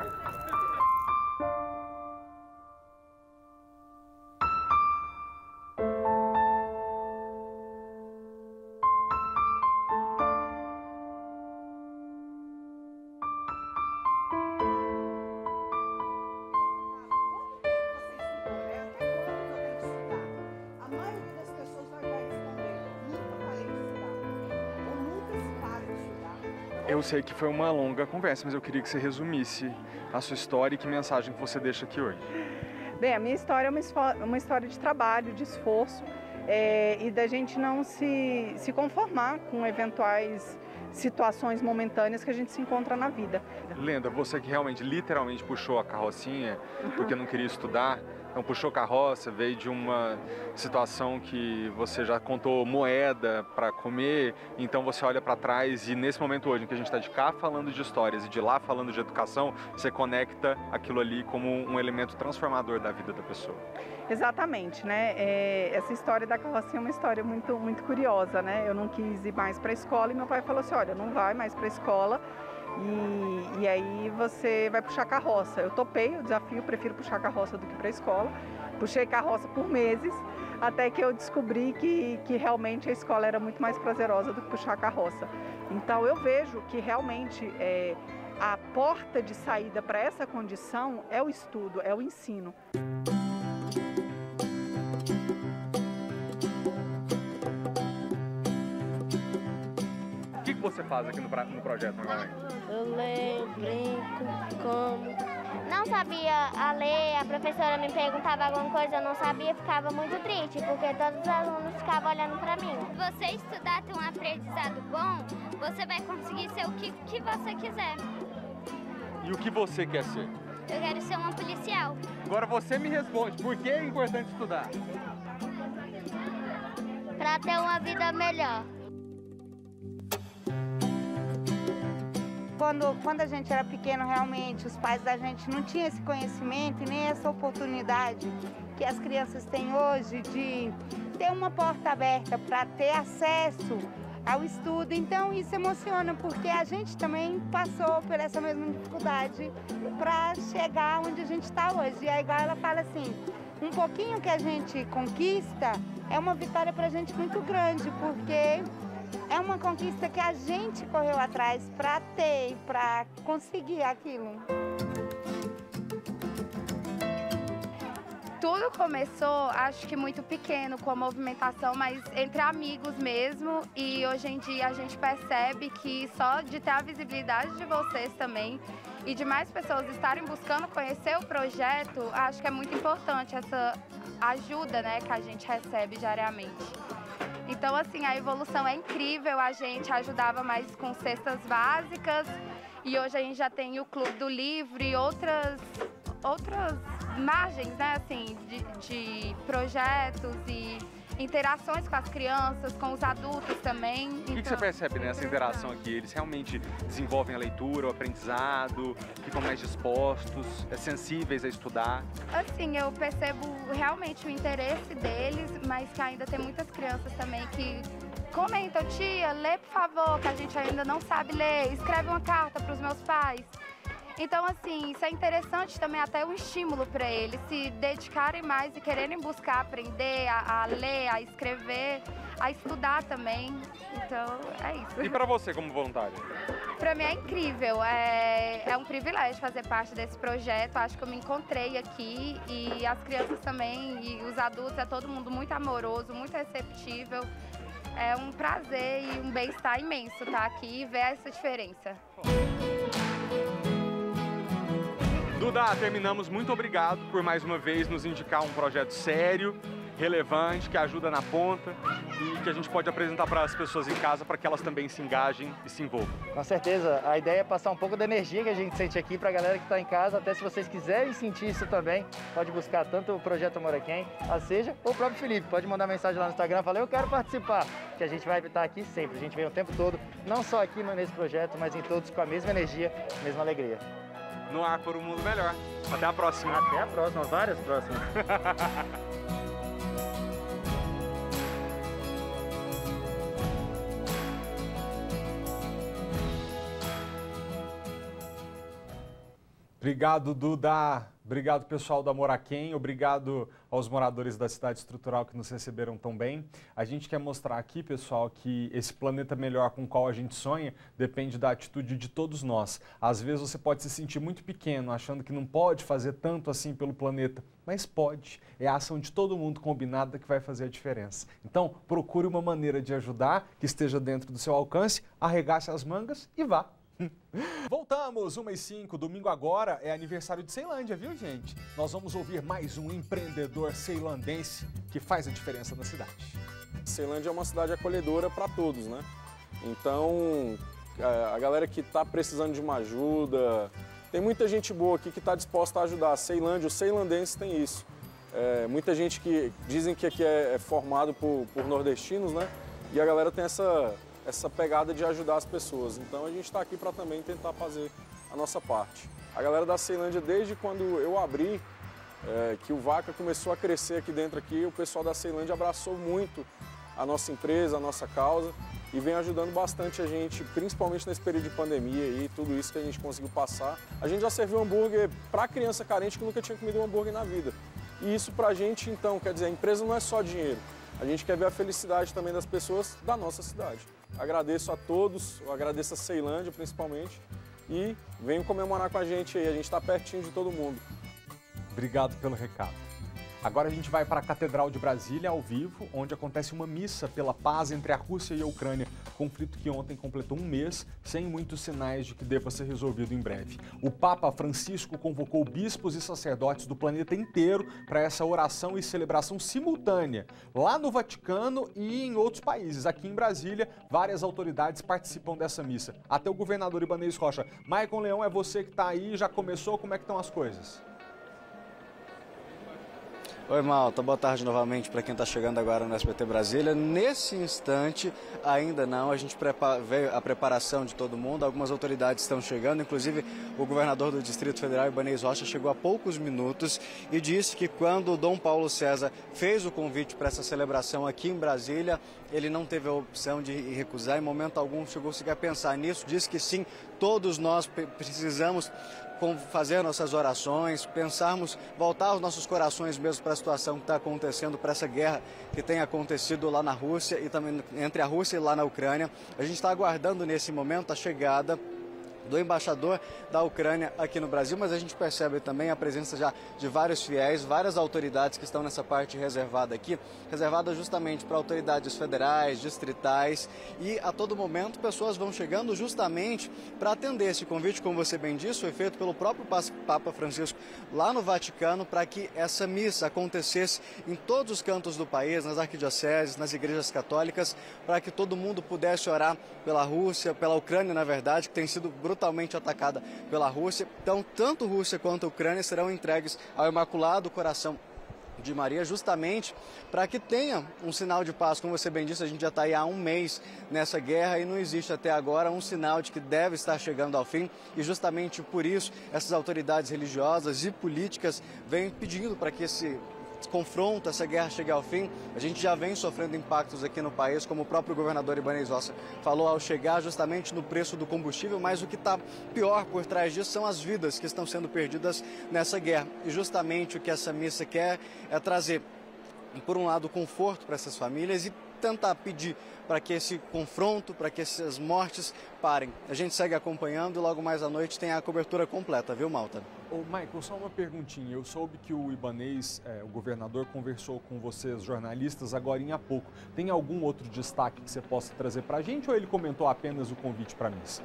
Eu sei que foi uma longa conversa, mas eu queria que você resumisse a sua história e que mensagem que você deixa aqui hoje. Bem, a minha história é uma, uma história de trabalho, de esforço é, e da gente não se, se conformar com eventuais situações momentâneas que a gente se encontra na vida. Lenda, você que realmente, literalmente puxou a carrocinha porque não queria estudar, então puxou carroça, veio de uma situação que você já contou moeda para comer, então você olha para trás e nesse momento hoje em que a gente está de cá falando de histórias e de lá falando de educação, você conecta aquilo ali como um elemento transformador da vida da pessoa. Exatamente, né? É, essa história da carrocinha é uma história muito, muito curiosa, né? Eu não quis ir mais para a escola e meu pai falou assim, olha, não vai mais para a escola. E, e aí você vai puxar carroça. Eu topei o desafio, prefiro puxar carroça do que para a escola. Puxei carroça por meses, até que eu descobri que, que realmente a escola era muito mais prazerosa do que puxar carroça. Então eu vejo que realmente é, a porta de saída para essa condição é o estudo, é o ensino. O que você faz aqui no, no projeto normalmente? Eu leio, brinco, como. Não sabia a ler, a professora me perguntava alguma coisa, eu não sabia, ficava muito triste, porque todos os alunos ficavam olhando para mim. Se você estudar, ter um aprendizado bom, você vai conseguir ser o que, que você quiser. E o que você quer ser? Eu quero ser uma policial. Agora você me responde, por que é importante estudar? Para ter uma vida melhor. Quando, quando a gente era pequeno, realmente, os pais da gente não tinham esse conhecimento e nem essa oportunidade que as crianças têm hoje de ter uma porta aberta para ter acesso ao estudo. Então, isso emociona, porque a gente também passou por essa mesma dificuldade para chegar onde a gente está hoje. E aí, igual ela fala assim, um pouquinho que a gente conquista é uma vitória para a gente muito grande, porque é uma conquista que a gente correu atrás para ter, para conseguir aquilo. Tudo começou, acho que muito pequeno, com a movimentação, mas entre amigos mesmo. E hoje em dia a gente percebe que só de ter a visibilidade de vocês também e de mais pessoas estarem buscando conhecer o projeto, acho que é muito importante essa ajuda, né, que a gente recebe diariamente. Então, assim, a evolução é incrível, a gente ajudava mais com cestas básicas e hoje a gente já tem o Clube do Livro e outras, outras margens, né, assim, de, de projetos e interações com as crianças, com os adultos também. O que, então, que você percebe nessa interação aqui? Eles realmente desenvolvem a leitura, o aprendizado, ficam mais dispostos, é, sensíveis a estudar? Assim, eu percebo realmente o interesse deles, mas que ainda tem muitas crianças também que comentam: tia, lê por favor, que a gente ainda não sabe ler, escreve uma carta para os meus pais. Então, assim, isso é interessante também, até um estímulo para eles se dedicarem mais e quererem buscar aprender a, a ler, a escrever, a estudar também. Então, é isso. E para você, como voluntária? Para mim é incrível, é, é um privilégio fazer parte desse projeto. Acho que eu me encontrei aqui e as crianças também e os adultos, é todo mundo muito amoroso, muito receptível. É um prazer e um bem-estar imenso estar aqui e ver essa diferença. Duda, terminamos. Muito obrigado por mais uma vez nos indicar um projeto sério, relevante, que ajuda na ponta e que a gente pode apresentar para as pessoas em casa para que elas também se engajem e se envolvam. Com certeza. A ideia é passar um pouco da energia que a gente sente aqui para a galera que está em casa. Até se vocês quiserem sentir isso também, pode buscar tanto o Projeto Amor a Quem, a seja, ou o próprio Felipe. Pode mandar mensagem lá no Instagram, falar: eu quero participar, que a gente vai estar aqui sempre. A gente vem o tempo todo, não só aqui nesse projeto, mas em todos com a mesma energia, a mesma alegria. No ar por um mundo melhor. Até a próxima. Até a próxima, várias próximas. Obrigado, Duda. Obrigado, pessoal da Amor a Quem. Obrigado aos moradores da cidade estrutural que nos receberam tão bem. A gente quer mostrar aqui, pessoal, que esse planeta melhor com o qual a gente sonha depende da atitude de todos nós. Às vezes você pode se sentir muito pequeno, achando que não pode fazer tanto assim pelo planeta, mas pode. É a ação de todo mundo combinada que vai fazer a diferença. Então, procure uma maneira de ajudar que esteja dentro do seu alcance, arregace as mangas e vá. Voltamos, uma e cinco, domingo agora é aniversário de Ceilândia, viu, gente? Nós vamos ouvir mais um empreendedor ceilandense que faz a diferença na cidade. Ceilândia é uma cidade acolhedora para todos, né? Então, a galera que está precisando de uma ajuda, tem muita gente boa aqui que está disposta a ajudar. A Ceilândia, os ceilandenses têm isso. É, muita gente que dizem que aqui é, é formado por, por nordestinos, né? E a galera tem essa... essa pegada de ajudar as pessoas. Então a gente está aqui para também tentar fazer a nossa parte. A galera da Ceilândia, desde quando eu abri, é, que o Vaca começou a crescer aqui dentro, aqui, o pessoal da Ceilândia abraçou muito a nossa empresa, a nossa causa e vem ajudando bastante a gente, principalmente nesse período de pandemia e tudo isso que a gente conseguiu passar. A gente já serviu hambúrguer para criança carente que nunca tinha comido um hambúrguer na vida. E isso para a gente, então, quer dizer, a empresa não é só dinheiro. A gente quer ver a felicidade também das pessoas da nossa cidade. Agradeço a todos, eu agradeço a Ceilândia principalmente e venham comemorar com a gente aí, a gente está pertinho de todo mundo. Obrigado pelo recado. Agora a gente vai para a Catedral de Brasília, ao vivo, onde acontece uma missa pela paz entre a Rússia e a Ucrânia, conflito que ontem completou um mês, sem muitos sinais de que deva ser resolvido em breve. O Papa Francisco convocou bispos e sacerdotes do planeta inteiro para essa oração e celebração simultânea, lá no Vaticano e em outros países. Aqui em Brasília, várias autoridades participam dessa missa. Até o governador Ibanez Rocha. Maicon Leão, é você que está aí, já começou, como é que estão as coisas? Oi, Malta. Boa tarde novamente para quem está chegando agora no S B T Brasília. Nesse instante, ainda não, a gente prepara, veio a preparação de todo mundo, algumas autoridades estão chegando, inclusive o governador do Distrito Federal, Ibanez Rocha, chegou há poucos minutos e disse que quando o Dom Paulo César fez o convite para essa celebração aqui em Brasília, ele não teve a opção de recusar, em momento algum chegou sequer a pensar nisso, disse que sim, todos nós precisamos fazer nossas orações, pensarmos, voltar os nossos corações mesmo para a situação que está acontecendo, para essa guerra que tem acontecido lá na Rússia e também entre a Rússia e lá na Ucrânia. A gente está aguardando nesse momento a chegada do embaixador da Ucrânia aqui no Brasil, mas a gente percebe também a presença já de vários fiéis, várias autoridades que estão nessa parte reservada aqui, reservada justamente para autoridades federais, distritais, e a todo momento pessoas vão chegando justamente para atender esse convite, como você bem disse, foi feito pelo próprio Papa Francisco lá no Vaticano para que essa missa acontecesse em todos os cantos do país, nas arquidioceses, nas igrejas católicas, para que todo mundo pudesse orar pela Rússia, pela Ucrânia, na verdade, que tem sido brutalmente atacada pela Rússia. Então, tanto Rússia quanto a Ucrânia serão entregues ao Imaculado Coração de Maria, justamente para que tenha um sinal de paz. Como você bem disse, a gente já está aí há um mês nessa guerra e não existe até agora um sinal de que deve estar chegando ao fim, e justamente por isso essas autoridades religiosas e políticas vêm pedindo para que esse confronto, essa guerra chegue ao fim. A gente já vem sofrendo impactos aqui no país, como o próprio governador Ibanez Rocha falou ao chegar, justamente no preço do combustível, mas o que está pior por trás disso são as vidas que estão sendo perdidas nessa guerra. E justamente o que essa missa quer é trazer, por um lado, conforto para essas famílias e tentar pedir para que esse confronto, para que essas mortes parem. A gente segue acompanhando e logo mais à noite tem a cobertura completa, viu, Malta? Ô, Michael, só uma perguntinha. Eu soube que o Ibanez, é, o governador, conversou com vocês, jornalistas, agorinha há pouco. Tem algum outro destaque que você possa trazer para a gente ou ele comentou apenas o convite para a missa?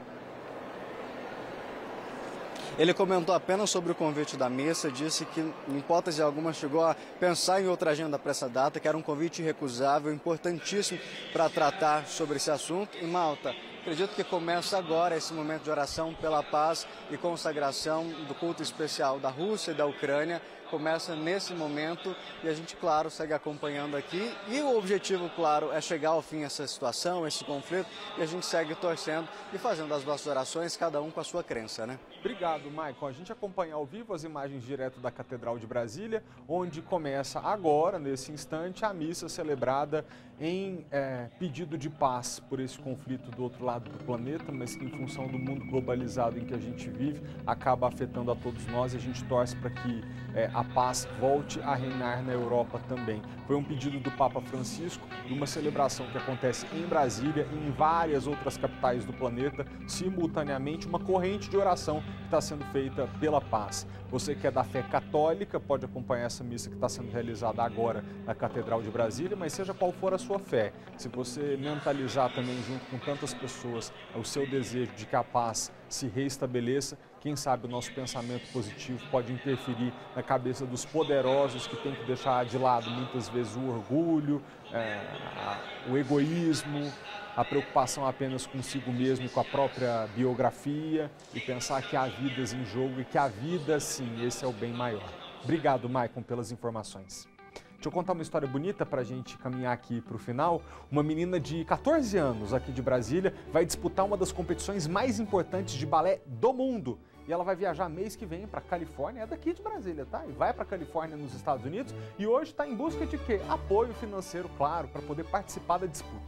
Ele comentou apenas sobre o convite da missa, disse que, em hipótese alguma, chegou a pensar em outra agenda para essa data, que era um convite irrecusável, importantíssimo para tratar sobre esse assunto. E, Malta, acredito que começa agora esse momento de oração pela paz e consagração do culto especial da Rússia e da Ucrânia. Começa nesse momento e a gente, claro, segue acompanhando aqui. E o objetivo, claro, é chegar ao fim essa situação, esse conflito, e a gente segue torcendo e fazendo as nossas orações, cada um com a sua crença, né? Obrigado, Maicon. A gente acompanha ao vivo as imagens direto da Catedral de Brasília, onde começa agora, nesse instante, a missa celebrada em é, pedido de paz por esse conflito do outro lado do planeta, mas que, em função do mundo globalizado em que a gente vive, acaba afetando a todos nós, e a gente torce para que é, a paz volte a reinar na Europa também. Foi um pedido do Papa Francisco, de uma celebração que acontece em Brasília e em várias outras capitais do planeta, simultaneamente, uma corrente de oração que está sendo feita pela paz. Você que é da fé católica pode acompanhar essa missa que está sendo realizada agora na Catedral de Brasília, mas seja qual for a sua fé, se você mentalizar também junto com tantas pessoas o seu desejo de que a paz se reestabeleça, quem sabe o nosso pensamento positivo pode interferir na cabeça dos poderosos que têm que deixar de lado muitas vezes o orgulho, é, a, o egoísmo, a preocupação apenas consigo mesmo e com a própria biografia e pensar que há vidas em jogo e que a vida, sim, esse é o bem maior. Obrigado, Maicon, pelas informações. Deixa eu contar uma história bonita para a gente caminhar aqui para o final. Uma menina de quatorze anos aqui de Brasília vai disputar uma das competições mais importantes de balé do mundo. E ela vai viajar mês que vem para a Califórnia, é daqui de Brasília, tá? E vai para a Califórnia, nos Estados Unidos, e hoje está em busca de quê? Apoio financeiro, claro, para poder participar da disputa.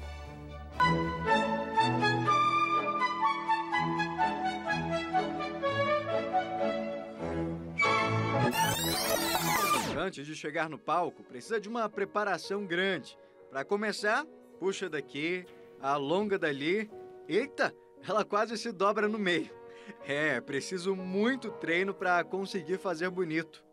Antes de chegar no palco, precisa de uma preparação grande. Para começar, puxa daqui, alonga dali. Eita, ela quase se dobra no meio. É, preciso muito treino para conseguir fazer bonito.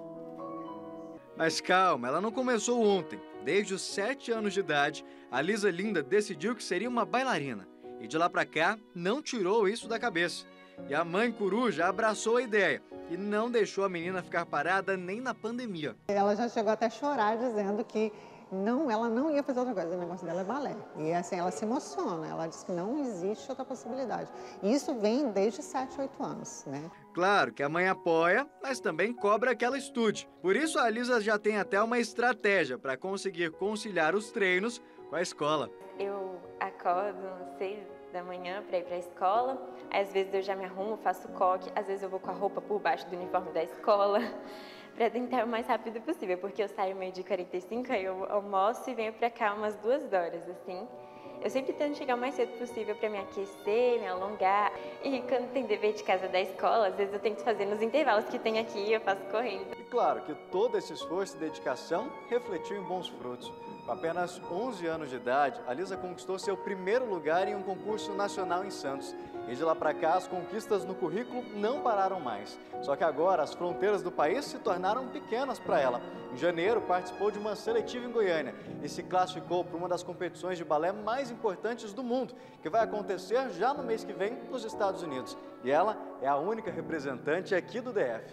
Mas calma, ela não começou ontem. Desde os sete anos de idade, a Lisa Linda decidiu que seria uma bailarina. E de lá pra cá, não tirou isso da cabeça. E a mãe coruja abraçou a ideia e não deixou a menina ficar parada nem na pandemia. Ela já chegou até a chorar dizendo que não, ela não ia fazer outra coisa, o negócio dela é balé. E assim, ela se emociona, ela diz que não existe outra possibilidade. E isso vem desde sete, oito anos, né? Claro que a mãe apoia, mas também cobra que ela estude. Por isso a Lisa já tem até uma estratégia para conseguir conciliar os treinos com a escola. Eu acordo às seis da manhã para ir para a escola, às vezes eu já me arrumo, faço coque, às vezes eu vou com a roupa por baixo do uniforme da escola, para tentar o mais rápido possível, porque eu saio meio de quarenta e cinco, aí eu almoço e venho para cá umas duas horas, assim. Eu sempre tento chegar o mais cedo possível para me aquecer, me alongar. E quando tem dever de casa da escola, às vezes eu tento fazer nos intervalos que tem aqui, eu faço correndo. E claro que todo esse esforço e dedicação refletiu em bons frutos. Com apenas onze anos de idade, a Lisa conquistou seu primeiro lugar em um concurso nacional em Santos. E de lá para cá, as conquistas no currículo não pararam mais. Só que agora, as fronteiras do país se tornaram pequenas para ela. Em janeiro, participou de uma seletiva em Goiânia e se classificou para uma das competições de balé mais importantes do mundo, que vai acontecer já no mês que vem nos Estados Unidos. E ela é a única representante aqui do D F.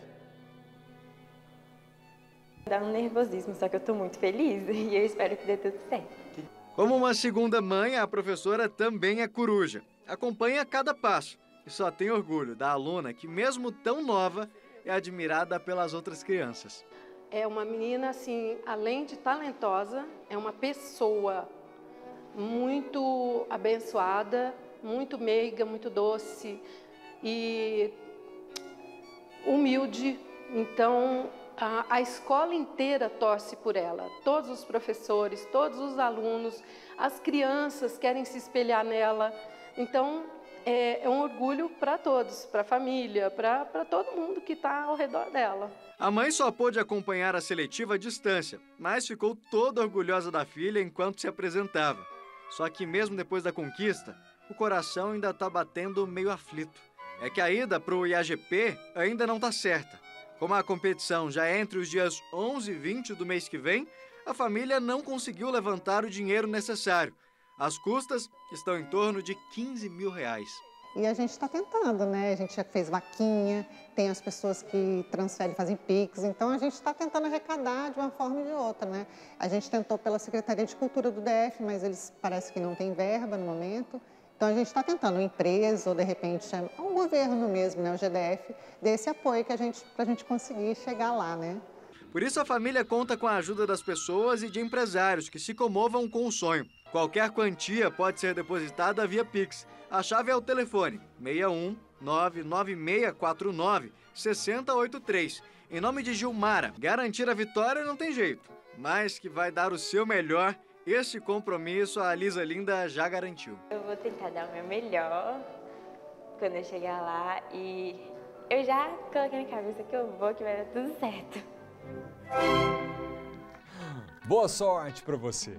Dá um nervosismo, só que eu estou muito feliz e eu espero que dê tudo certo. Como uma segunda mãe, a professora também é coruja. Acompanha cada passo e só tem orgulho da aluna que, mesmo tão nova, é admirada pelas outras crianças. é uma menina, assim, além de talentosa, é uma pessoa muito abençoada, muito meiga, muito doce e humilde. Então, a, a escola inteira torce por ela. Todos os professores, todos os alunos, as crianças querem se espelhar nela. Então, é, é um orgulho para todos, para a família, para todo mundo que está ao redor dela. A mãe só pôde acompanhar a seletiva à distância, mas ficou toda orgulhosa da filha enquanto se apresentava. Só que mesmo depois da conquista, o coração ainda está batendo meio aflito. É que a ida para o I A G P ainda não está certa. Como a competição já é entre os dias onze e vinte do mês que vem, a família não conseguiu levantar o dinheiro necessário. As custas estão em torno de quinze mil reais. E a gente está tentando, né? A gente já fez vaquinha, tem as pessoas que transferem, fazem Pix, então a gente está tentando arrecadar de uma forma ou de outra, né? A gente tentou pela Secretaria de Cultura do D F, mas eles parece que não tem verba no momento. Então a gente está tentando, uma empresa ou de repente um governo mesmo, né? O G D F, dê esse apoio que a gente, para a gente conseguir chegar lá, né? Por isso a família conta com a ajuda das pessoas e de empresários que se comovam com o sonho. Qualquer quantia pode ser depositada via Pix. A chave é o telefone seis um nove nove seis quatro nove seis zero oito três. Em nome de Gilmara, garantir a vitória não tem jeito, mas que vai dar o seu melhor, esse compromisso a Lisa Linda já garantiu. Eu vou tentar dar o meu melhor quando eu chegar lá e eu já coloquei na cabeça que eu vou, que vai dar tudo certo. Boa sorte para você!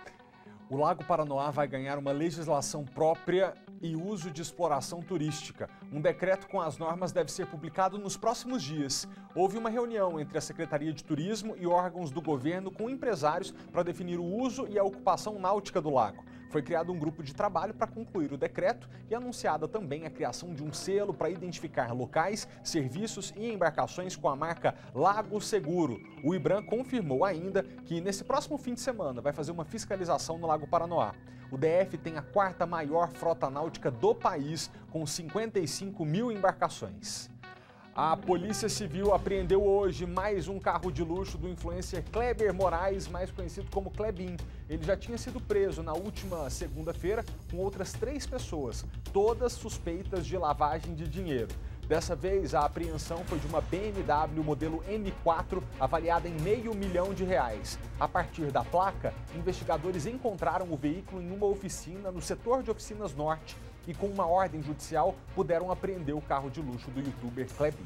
O Lago Paranoá vai ganhar uma legislação própria e uso de exploração turística. Um decreto com as normas deve ser publicado nos próximos dias. Houve uma reunião entre a Secretaria de Turismo e órgãos do governo com empresários para definir o uso e a ocupação náutica do lago. Foi criado um grupo de trabalho para concluir o decreto e anunciada também a criação de um selo para identificar locais, serviços e embarcações com a marca Lago Seguro. O IBRAM confirmou ainda que nesse próximo fim de semana vai fazer uma fiscalização no Lago Paranoá. O D F tem a quarta maior frota náutica do país, com cinquenta e cinco mil embarcações. A Polícia Civil apreendeu hoje mais um carro de luxo do influencer Kleber Moraes, mais conhecido como Klebin. Ele já tinha sido preso na última segunda-feira com outras três pessoas, todas suspeitas de lavagem de dinheiro. Dessa vez, a apreensão foi de uma B M W modelo M quatro avaliada em meio milhão de reais. A partir da placa, investigadores encontraram o veículo em uma oficina no setor de oficinas norte e com uma ordem judicial puderam apreender o carro de luxo do youtuber Klebin.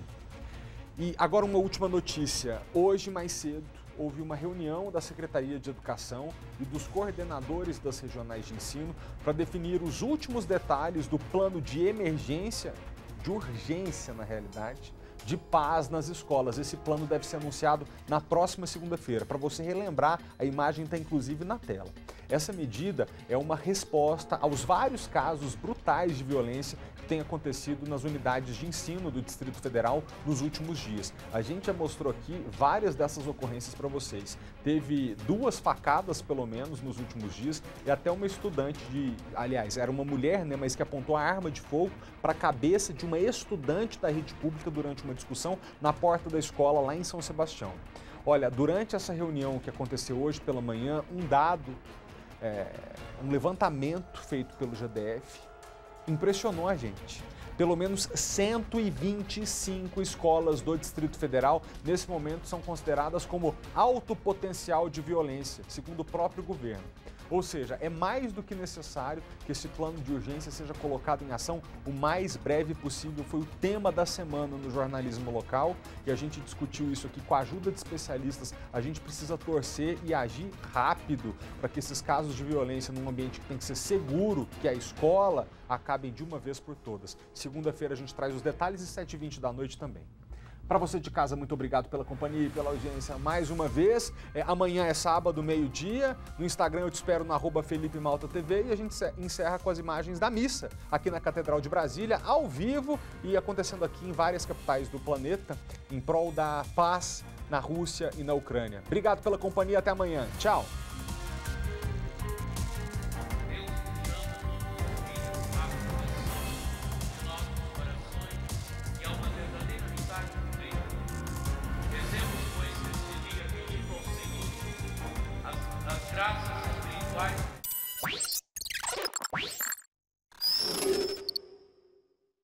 E agora uma última notícia. Hoje, mais cedo, houve uma reunião da Secretaria de Educação e dos coordenadores das regionais de ensino para definir os últimos detalhes do plano de emergência, de urgência na realidade, de paz nas escolas. Esse plano deve ser anunciado na próxima segunda-feira. Para você relembrar, a imagem está inclusive na tela. Essa medida é uma resposta aos vários casos brutais de violência que têm acontecido nas unidades de ensino do Distrito Federal nos últimos dias. A gente já mostrou aqui várias dessas ocorrências para vocês. Teve duas facadas, pelo menos, nos últimos dias e até uma estudante de... Aliás, era uma mulher, né, mas que apontou a arma de fogo para a cabeça de uma estudante da rede pública durante uma discussão na porta da escola lá em São Sebastião. Olha, durante essa reunião que aconteceu hoje pela manhã, um dado... É, um levantamento feito pelo G D F impressionou a gente. Pelo menos cento e vinte e cinco escolas do Distrito Federal, nesse momento, são consideradas como alto potencial de violência, segundo o próprio governo. Ou seja, é mais do que necessário que esse plano de urgência seja colocado em ação o mais breve possível. Foi o tema da semana no jornalismo local e a gente discutiu isso aqui com a ajuda de especialistas. A gente precisa torcer e agir rápido para que esses casos de violência num ambiente que tem que ser seguro, que é a escola, acabem de uma vez por todas. Segunda-feira a gente traz os detalhes e sete e vinte da noite também. Para você de casa, muito obrigado pela companhia e pela audiência mais uma vez. É, amanhã é sábado, meio-dia. No Instagram eu te espero na arroba Felipe Malta T V e a gente encerra com as imagens da missa aqui na Catedral de Brasília, ao vivo e acontecendo aqui em várias capitais do planeta, em prol da paz na Rússia e na Ucrânia. Obrigado pela companhia, até amanhã. Tchau!